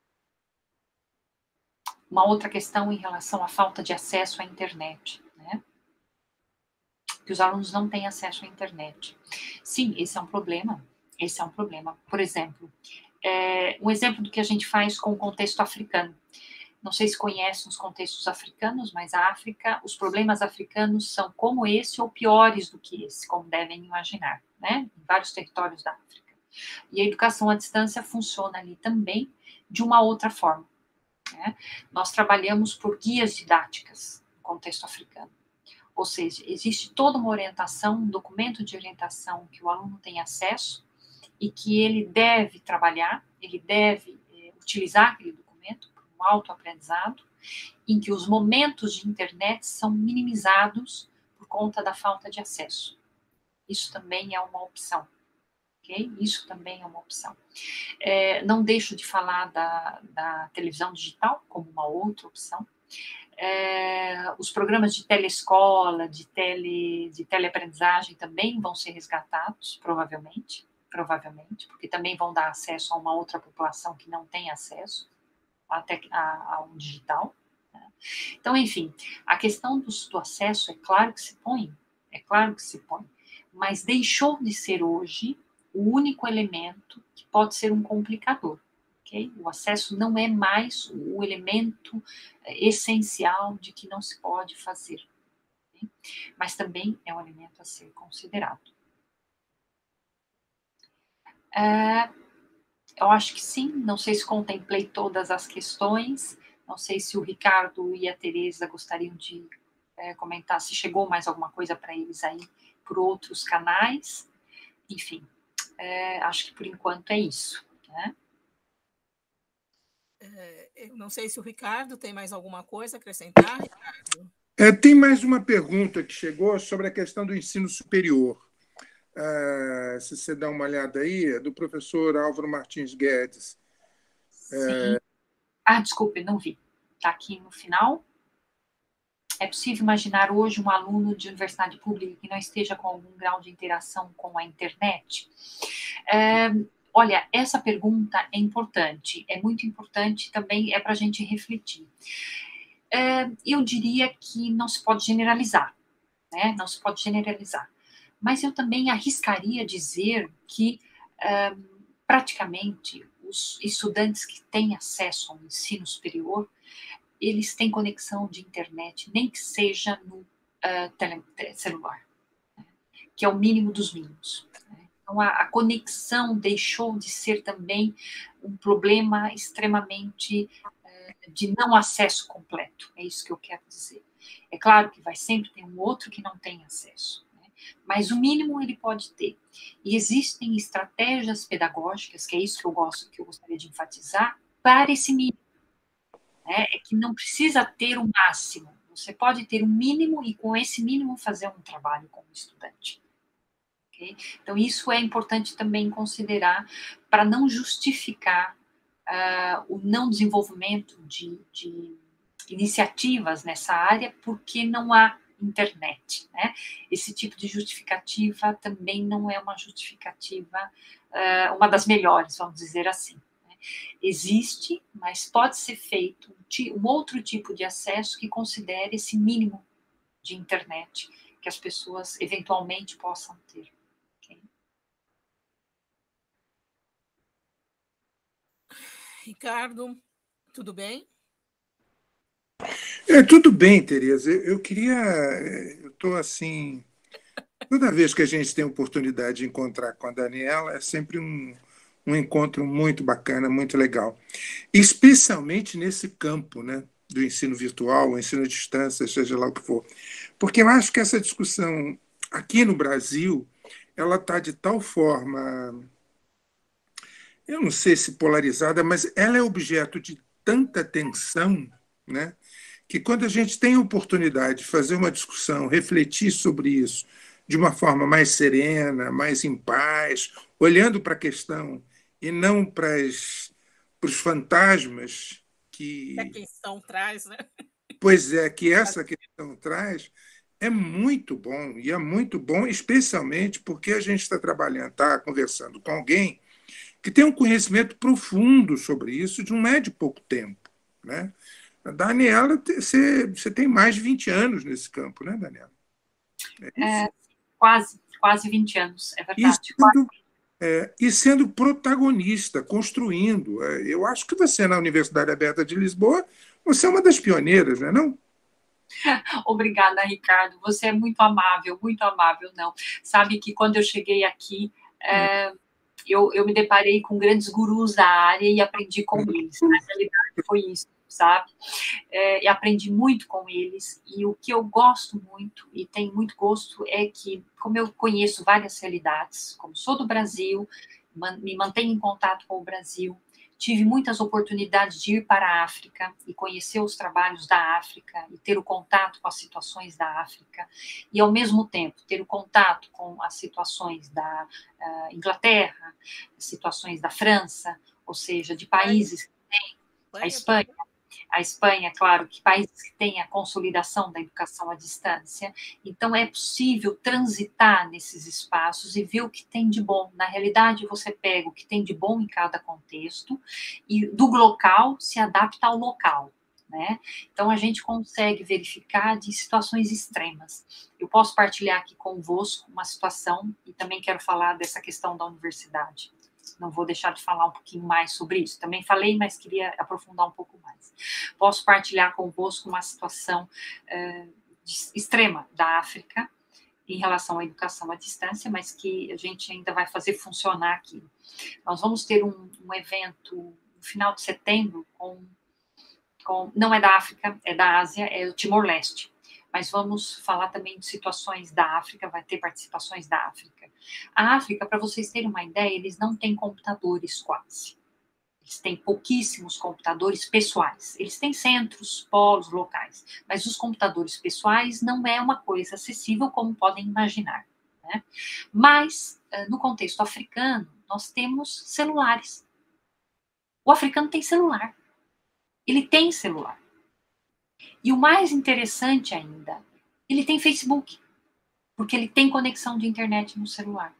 uma outra questão em relação à falta de acesso à internet, né? Que os alunos não têm acesso à internet. Sim, esse é um problema, esse é um problema. Por exemplo, é, um exemplo do que a gente faz com o contexto africano. Não sei se conhecem os contextos africanos, mas a África, os problemas africanos são como esse ou piores do que esse, como devem imaginar, né? Em vários territórios da África. E a educação à distância funciona ali também de uma outra forma. Né? Nós trabalhamos por guias didáticas no contexto africano. Ou seja, existe toda uma orientação, um documento de orientação que o aluno tem acesso e que ele deve trabalhar, ele deve é, utilizar aquele documento para um autoaprendizado, em que os momentos de internet são minimizados por conta da falta de acesso. Isso também é uma opção. Okay? Isso também é uma opção. É, não deixo de falar da, da televisão digital como uma outra opção. É, os programas de teleescola, de, tele, de teleaprendizagem também vão ser resgatados, provavelmente, provavelmente, porque também vão dar acesso a uma outra população que não tem acesso até ao digital. Né? Então, enfim, a questão do, do acesso é claro que se põe, é claro que se põe, mas deixou de ser hoje o único elemento que pode ser um complicador. Okay? O acesso não é mais o elemento essencial de que não se pode fazer. Okay? Mas também é um elemento a ser considerado. É, eu acho que sim, não sei se contemplei todas as questões, não sei se o Ricardo e a Tereza gostariam de é, comentar se chegou mais alguma coisa para eles aí por outros canais. Enfim, é, acho que por enquanto é isso, né? É, eu não sei se o Ricardo tem mais alguma coisa a acrescentar, Ricardo. É, tem mais uma pergunta que chegou sobre a questão do ensino superior. Uh, se você dá uma olhada aí, é do professor Álvaro Martins Guedes. Sim. É... Ah, desculpe, não vi. Está aqui no final. É possível imaginar hoje um aluno de universidade pública que não esteja com algum grau de interação com a internet? É, olha, essa pergunta é importante, é muito importante também, é para a gente refletir. É, eu diria que não se pode generalizar, né? Não se pode generalizar. Mas eu também arriscaria dizer que é, praticamente os estudantes que têm acesso ao ensino superior, eles têm conexão de internet, nem que seja no uh, tele, celular, né? Que é o mínimo dos mínimos. Né? Então, a, a conexão deixou de ser também um problema extremamente uh, de não acesso completo, é isso que eu quero dizer. É claro que vai sempre ter um outro que não tem acesso, né? Mas o mínimo ele pode ter. E existem estratégias pedagógicas, que é isso que eu gosto, que eu gostaria de enfatizar, para esse mínimo. É que não precisa ter o máximo, você pode ter o mínimo e com esse mínimo fazer um trabalho como estudante. Okay? Então isso é importante também considerar para não justificar uh, o não desenvolvimento de, de iniciativas nessa área porque não há internet. Né? Esse tipo de justificativa também não é uma justificativa, uh, uma das melhores, vamos dizer assim. Né? Existe, mas pode ser feito um outro tipo de acesso que considere esse mínimo de internet que as pessoas eventualmente possam ter. Okay? Ricardo, tudo bem? É, tudo bem, Tereza. Eu, eu queria. Eu estou assim. Toda vez que a gente tem oportunidade de encontrar com a Daniela, é sempre um, um encontro muito bacana, muito legal. Especialmente nesse campo, né, do ensino virtual, o ensino à distância, seja lá o que for. Porque eu acho que essa discussão aqui no Brasil, ela está de tal forma, eu não sei se polarizada, mas ela é objeto de tanta tensão, né, que quando a gente tem a oportunidade de fazer uma discussão, refletir sobre isso de uma forma mais serena, mais em paz, olhando para a questão e não para as, para os fantasmas Que a que, questão traz, né? pois é, que essa questão traz, é muito bom, e é muito bom, especialmente porque a gente está trabalhando, está conversando com alguém que tem um conhecimento profundo sobre isso, de não é de pouco tempo, né? A Daniela, você, você tem mais de vinte anos nesse campo, né, Daniela? É isso? É, quase, quase vinte anos, é verdade. E sendo, é, e sendo protagonista, construindo. É, eu acho que você, na Universidade Aberta de Lisboa, você é uma das pioneiras, não é não? Obrigada, Ricardo. Você é muito amável, muito amável, não. Sabe que quando eu cheguei aqui, é, eu, eu me deparei com grandes gurus da área e aprendi com eles. Na realidade, foi isso, sabe? É, e aprendi muito com eles. E o que eu gosto muito, e tenho muito gosto, é que, como eu conheço várias realidades, como sou do Brasil, me mantenho em contato com o Brasil, tive muitas oportunidades de ir para a África e conhecer os trabalhos da África e ter o contato com as situações da África e, ao mesmo tempo, ter o contato com as situações da uh, Inglaterra, situações da França, ou seja, de países que têm a Espanha, a Espanha, claro, que países que têm a consolidação da educação à distância. Então, é possível transitar nesses espaços e ver o que tem de bom. Na realidade, você pega o que tem de bom em cada contexto e do local se adapta ao local, né? Então, a gente consegue verificar de situações extremas. Eu posso partilhar aqui convosco uma situação e também quero falar dessa questão da universidade. Não vou deixar de falar um pouquinho mais sobre isso. Também falei, mas queria aprofundar um pouco mais. Posso partilhar convosco uma situação uh, extrema da África em relação à educação à distância, mas que a gente ainda vai fazer funcionar aqui. Nós vamos ter um, um evento no final de setembro com, com... Não é da África, é da Ásia, é o Timor-Leste. Mas vamos falar também de situações da África, vai ter participações da África. A África, para vocês terem uma ideia, eles não têm computadores quase. Eles têm pouquíssimos computadores pessoais. Eles têm centros, polos locais, mas os computadores pessoais não é uma coisa acessível como podem imaginar, né? Mas, no contexto africano, nós temos celulares. O africano tem celular. Ele tem celular. E o mais interessante ainda, ele tem Facebook, porque ele tem conexão de internet no celular.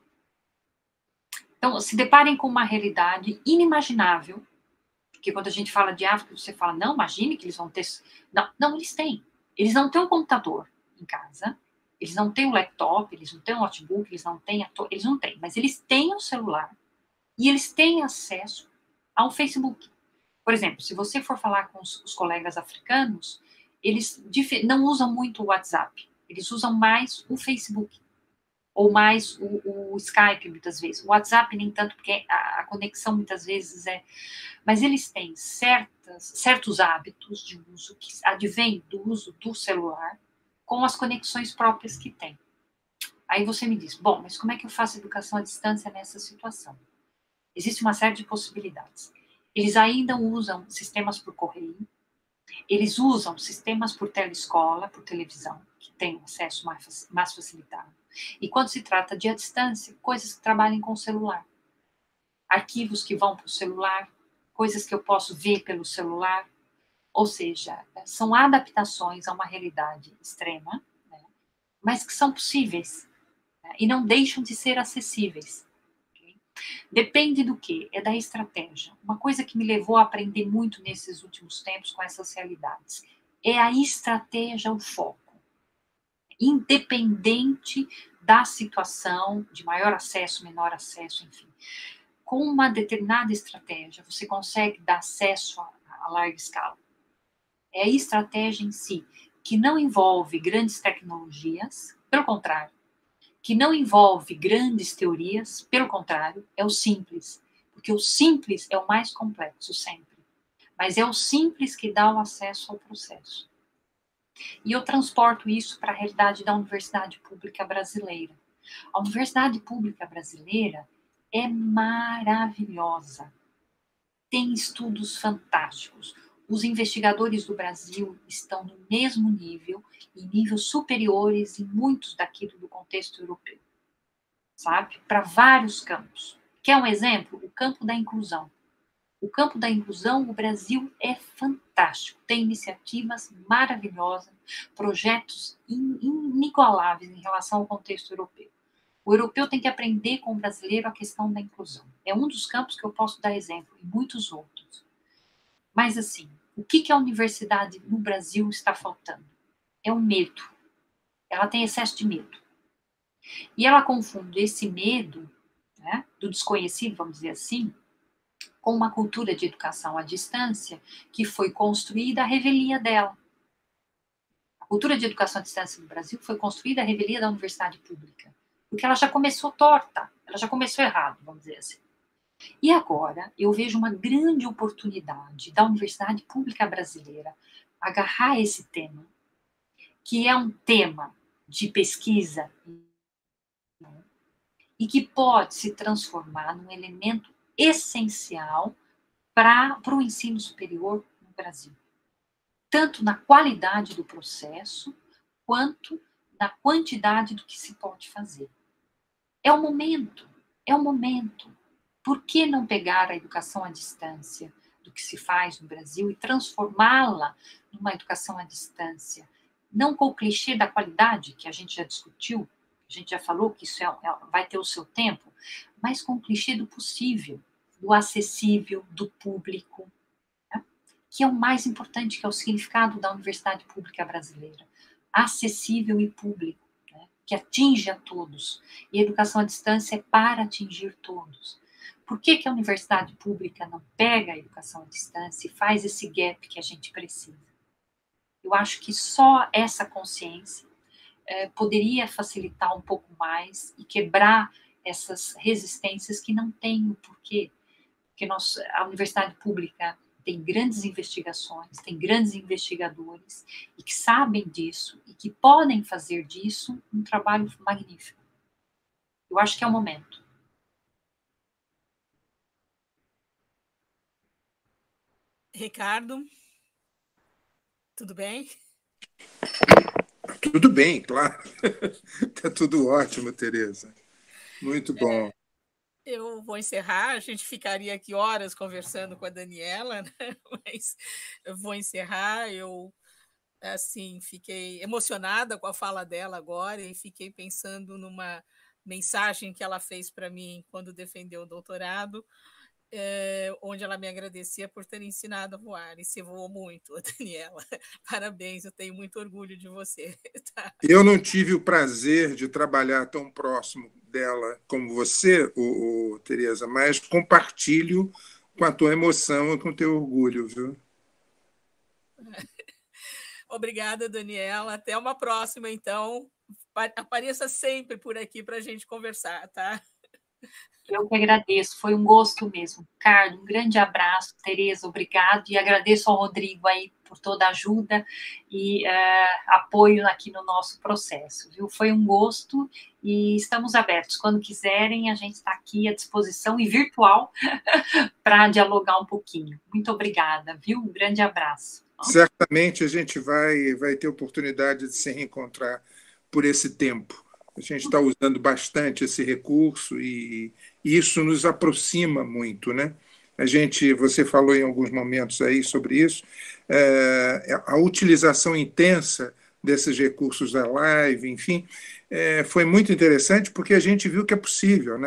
Então, se deparem com uma realidade inimaginável, porque quando a gente fala de África, você fala, não, imagine que eles vão ter... Não, não, eles têm. Eles não têm um computador em casa, eles não têm um laptop, eles não têm um notebook, eles não têm... To... Eles não têm, mas eles têm um celular e eles têm acesso ao Facebook. Por exemplo, se você for falar com os, os colegas africanos, eles não usam muito o WhatsApp, eles usam mais o Facebook, ou mais o, o Skype, muitas vezes. O WhatsApp nem tanto, porque a, a conexão muitas vezes é... Mas eles têm certas, certos hábitos de uso que advêm do uso do celular com as conexões próprias que têm. Aí você me diz, bom, mas como é que eu faço educação à distância nessa situação? Existe uma série de possibilidades. Eles ainda usam sistemas por correio, eles usam sistemas por teleescola, por televisão, que tem acesso mais, mais facilitado. E quando se trata de à distância, coisas que trabalhem com o celular. Arquivos que vão para o celular, coisas que eu posso ver pelo celular. Ou seja, são adaptações a uma realidade extrema, né, mas que são possíveis, né, e não deixam de ser acessíveis. Okay? Depende do quê? É da estratégia. Uma coisa que me levou a aprender muito nesses últimos tempos com essas realidades é a estratégia, o foco. Independente da situação, de maior acesso, menor acesso, enfim. Com uma determinada estratégia, você consegue dar acesso a, a larga escala. É a estratégia em si, que não envolve grandes tecnologias, pelo contrário, que não envolve grandes teorias, pelo contrário, é o simples, porque o simples é o mais complexo sempre, mas é o simples que dá o acesso ao processo. E eu transporto isso para a realidade da Universidade Pública Brasileira. A Universidade Pública Brasileira é maravilhosa, tem estudos fantásticos. Os investigadores do Brasil estão no mesmo nível, em níveis superiores em muitos daquilo do contexto europeu, sabe? Para vários campos. Quer um exemplo? O campo da inclusão. O campo da inclusão, o Brasil é fantástico, tem iniciativas maravilhosas, projetos inigualáveis em relação ao contexto europeu. O europeu tem que aprender com o brasileiro a questão da inclusão. É um dos campos que eu posso dar exemplo, e muitos outros. Mas, assim, o que, que a universidade no Brasil está faltando? É o medo. Ela tem excesso de medo. E ela confunde esse medo, né, do desconhecido, vamos dizer assim, com uma cultura de educação à distância que foi construída à revelia dela. A cultura de educação à distância no Brasil foi construída à revelia da universidade pública, porque ela já começou torta, ela já começou errado, vamos dizer assim. E agora eu vejo uma grande oportunidade da Universidade Pública Brasileira agarrar esse tema, que é um tema de pesquisa e que pode se transformar num elemento essencial para o ensino superior no Brasil. Tanto na qualidade do processo, quanto na quantidade do que se pode fazer. É o momento, é o momento. Por que não pegar a educação à distância do que se faz no Brasil e transformá-la numa educação à distância? Não com o clichê da qualidade, que a gente já discutiu, a gente já falou que isso é, é, vai ter o seu tempo, mas com o clichê do possível, do acessível, do público, né? Que é o mais importante, que é o significado da Universidade Pública Brasileira. Acessível e público, né? Que atinge a todos. E a educação à distância é para atingir todos. Por que, que a universidade pública não pega a educação à distância e faz esse gap que a gente precisa? Eu acho que só essa consciência eh, poderia facilitar um pouco mais e quebrar essas resistências que não têm o porquê. Porque nós, a universidade pública tem grandes investigações, tem grandes investigadores e que sabem disso e que podem fazer disso um trabalho magnífico. Eu acho que é o momento. Ricardo, tudo bem? Tudo bem, claro. Está tudo ótimo, Tereza. Muito bom. É, eu vou encerrar, a gente ficaria aqui horas conversando com a Daniela, né? Mas eu vou encerrar. Eu, assim, fiquei emocionada com a fala dela agora e fiquei pensando numa mensagem que ela fez para mim quando defendeu o doutorado, É, onde ela me agradecia por ter ensinado a voar, e se voou muito, Daniela. Parabéns, eu tenho muito orgulho de você. Tá? Eu não tive o prazer de trabalhar tão próximo dela como você, o, o, Tereza, mas compartilho com a tua emoção e com o teu orgulho, viu? Obrigada, Daniela. Até uma próxima, então. Apareça sempre por aqui para a gente conversar, tá? Eu que agradeço, foi um gosto mesmo. Carlos, um grande abraço. Tereza, obrigado. E agradeço ao Rodrigo aí por toda a ajuda e uh, apoio aqui no nosso processo, viu? Foi um gosto e estamos abertos. Quando quiserem, a gente está aqui à disposição e virtual para dialogar um pouquinho. Muito obrigada, viu? Um grande abraço. Certamente a gente vai, vai ter oportunidade de se reencontrar por esse tempo. A gente está usando bastante esse recurso e isso nos aproxima muito, né? A gente, você falou em alguns momentos aí sobre isso, é, a utilização intensa desses recursos da live, enfim, é, foi muito interessante porque a gente viu que é possível, né?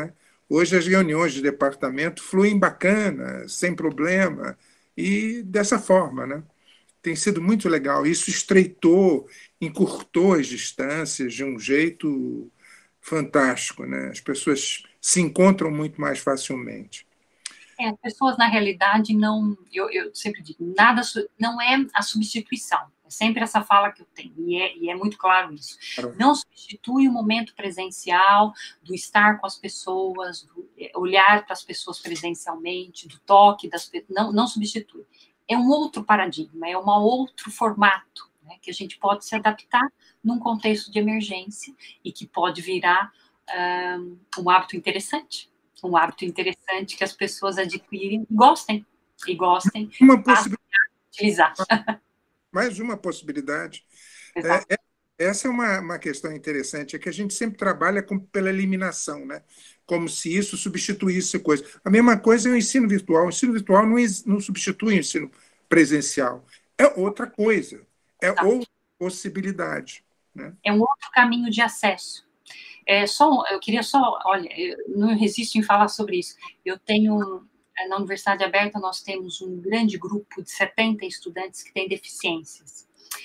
Hoje as reuniões de departamento fluem bacana, sem problema, e dessa forma, né? Tem sido muito legal. Isso estreitou, encurtou as distâncias de um jeito fantástico, né? As pessoas se encontram muito mais facilmente. É, as pessoas, na realidade, não... Eu, eu sempre digo, nada não é a substituição. É sempre essa fala que eu tenho, e é, e é muito claro isso. Claro. Não substitui o momento presencial, do estar com as pessoas, do olhar para as pessoas presencialmente, do toque das pessoas, não, não substitui. É um outro paradigma, é um outro formato, né, que a gente pode se adaptar num contexto de emergência e que pode virar um, um hábito interessante. Um hábito interessante que as pessoas adquirem e gostem, e gostem uma possibilidade de utilizar. Mais uma possibilidade. É, é, essa é uma, uma questão interessante, é que a gente sempre trabalha com, pela eliminação, né? Como se isso substituísse coisa. A mesma coisa é o ensino virtual. O ensino virtual não, não substitui o ensino presencial. É outra coisa, é Exato. Outra possibilidade. Né? É um outro caminho de acesso. É só, eu queria só, olha, eu não resisto em falar sobre isso. Eu tenho, na Universidade Aberta, nós temos um grande grupo de setenta estudantes que têm deficiências.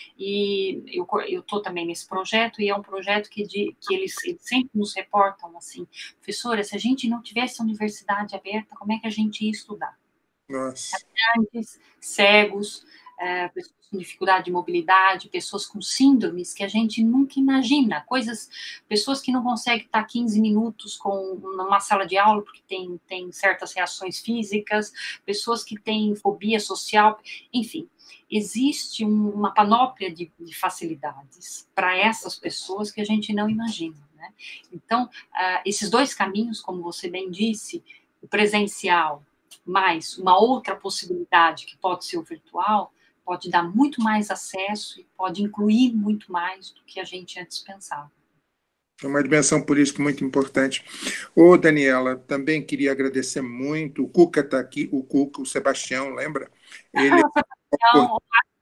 E eu estou também nesse projeto, e é um projeto que, de, que eles, eles sempre nos reportam, assim, professora, se a gente não tivesse a Universidade Aberta, como é que a gente ia estudar? Nossa. Caminhantes, cegos, é, pessoas com dificuldade de mobilidade, pessoas com síndromes que a gente nunca imagina, coisas, pessoas que não conseguem estar quinze minutos com, numa sala de aula porque tem, tem certas reações físicas, pessoas que têm fobia social, enfim, existe um, uma panóplia de, de facilidades para essas pessoas que a gente não imagina, né? Então, uh, esses dois caminhos, como você bem disse, o presencial mais uma outra possibilidade que pode ser o virtual, pode dar muito mais acesso e pode incluir muito mais do que a gente antes pensava. É uma dimensão política muito importante. Ô, Daniela, também queria agradecer muito. O Cuca está aqui, o Cuca, o Sebastião, lembra? Ele... Sebastião,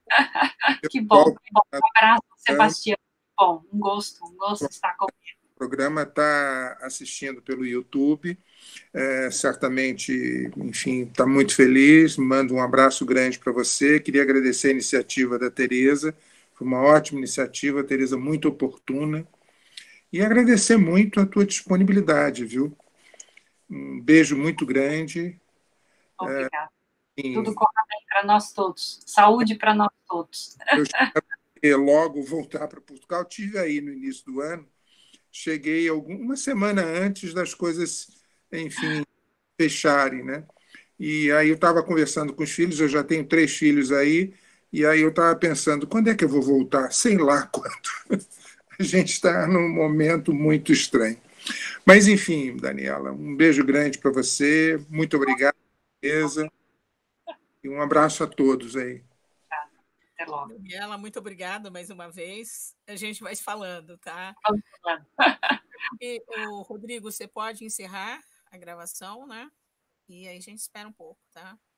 que bom, que bom. Um abraço, Sebastião. Bom, um gosto, um gosto de estar com ele. O programa está assistindo pelo YouTube, é, certamente, enfim, está muito feliz, mando um abraço grande para você, queria agradecer a iniciativa da Tereza, foi uma ótima iniciativa, Tereza, muito oportuna, e agradecer muito a tua disponibilidade, viu? Um beijo muito grande. Obrigada. É, Tudo corra bem para nós todos, saúde para nós todos. Eu espero logo voltar para Portugal, estive aí no início do ano, cheguei alguma semana antes das coisas, enfim, fecharem, né? E aí eu estava conversando com os filhos, eu já tenho três filhos aí, e aí eu estava pensando, quando é que eu vou voltar? Sei lá quando. A gente está num momento muito estranho. Mas, enfim, Daniela, um beijo grande para você, muito obrigado, beleza? E um abraço a todos aí. Até logo. Daniela, muito obrigada mais uma vez. A gente vai falando, tá? Vamos falando. E, o Rodrigo, você pode encerrar a gravação, né? E aí a gente espera um pouco, tá?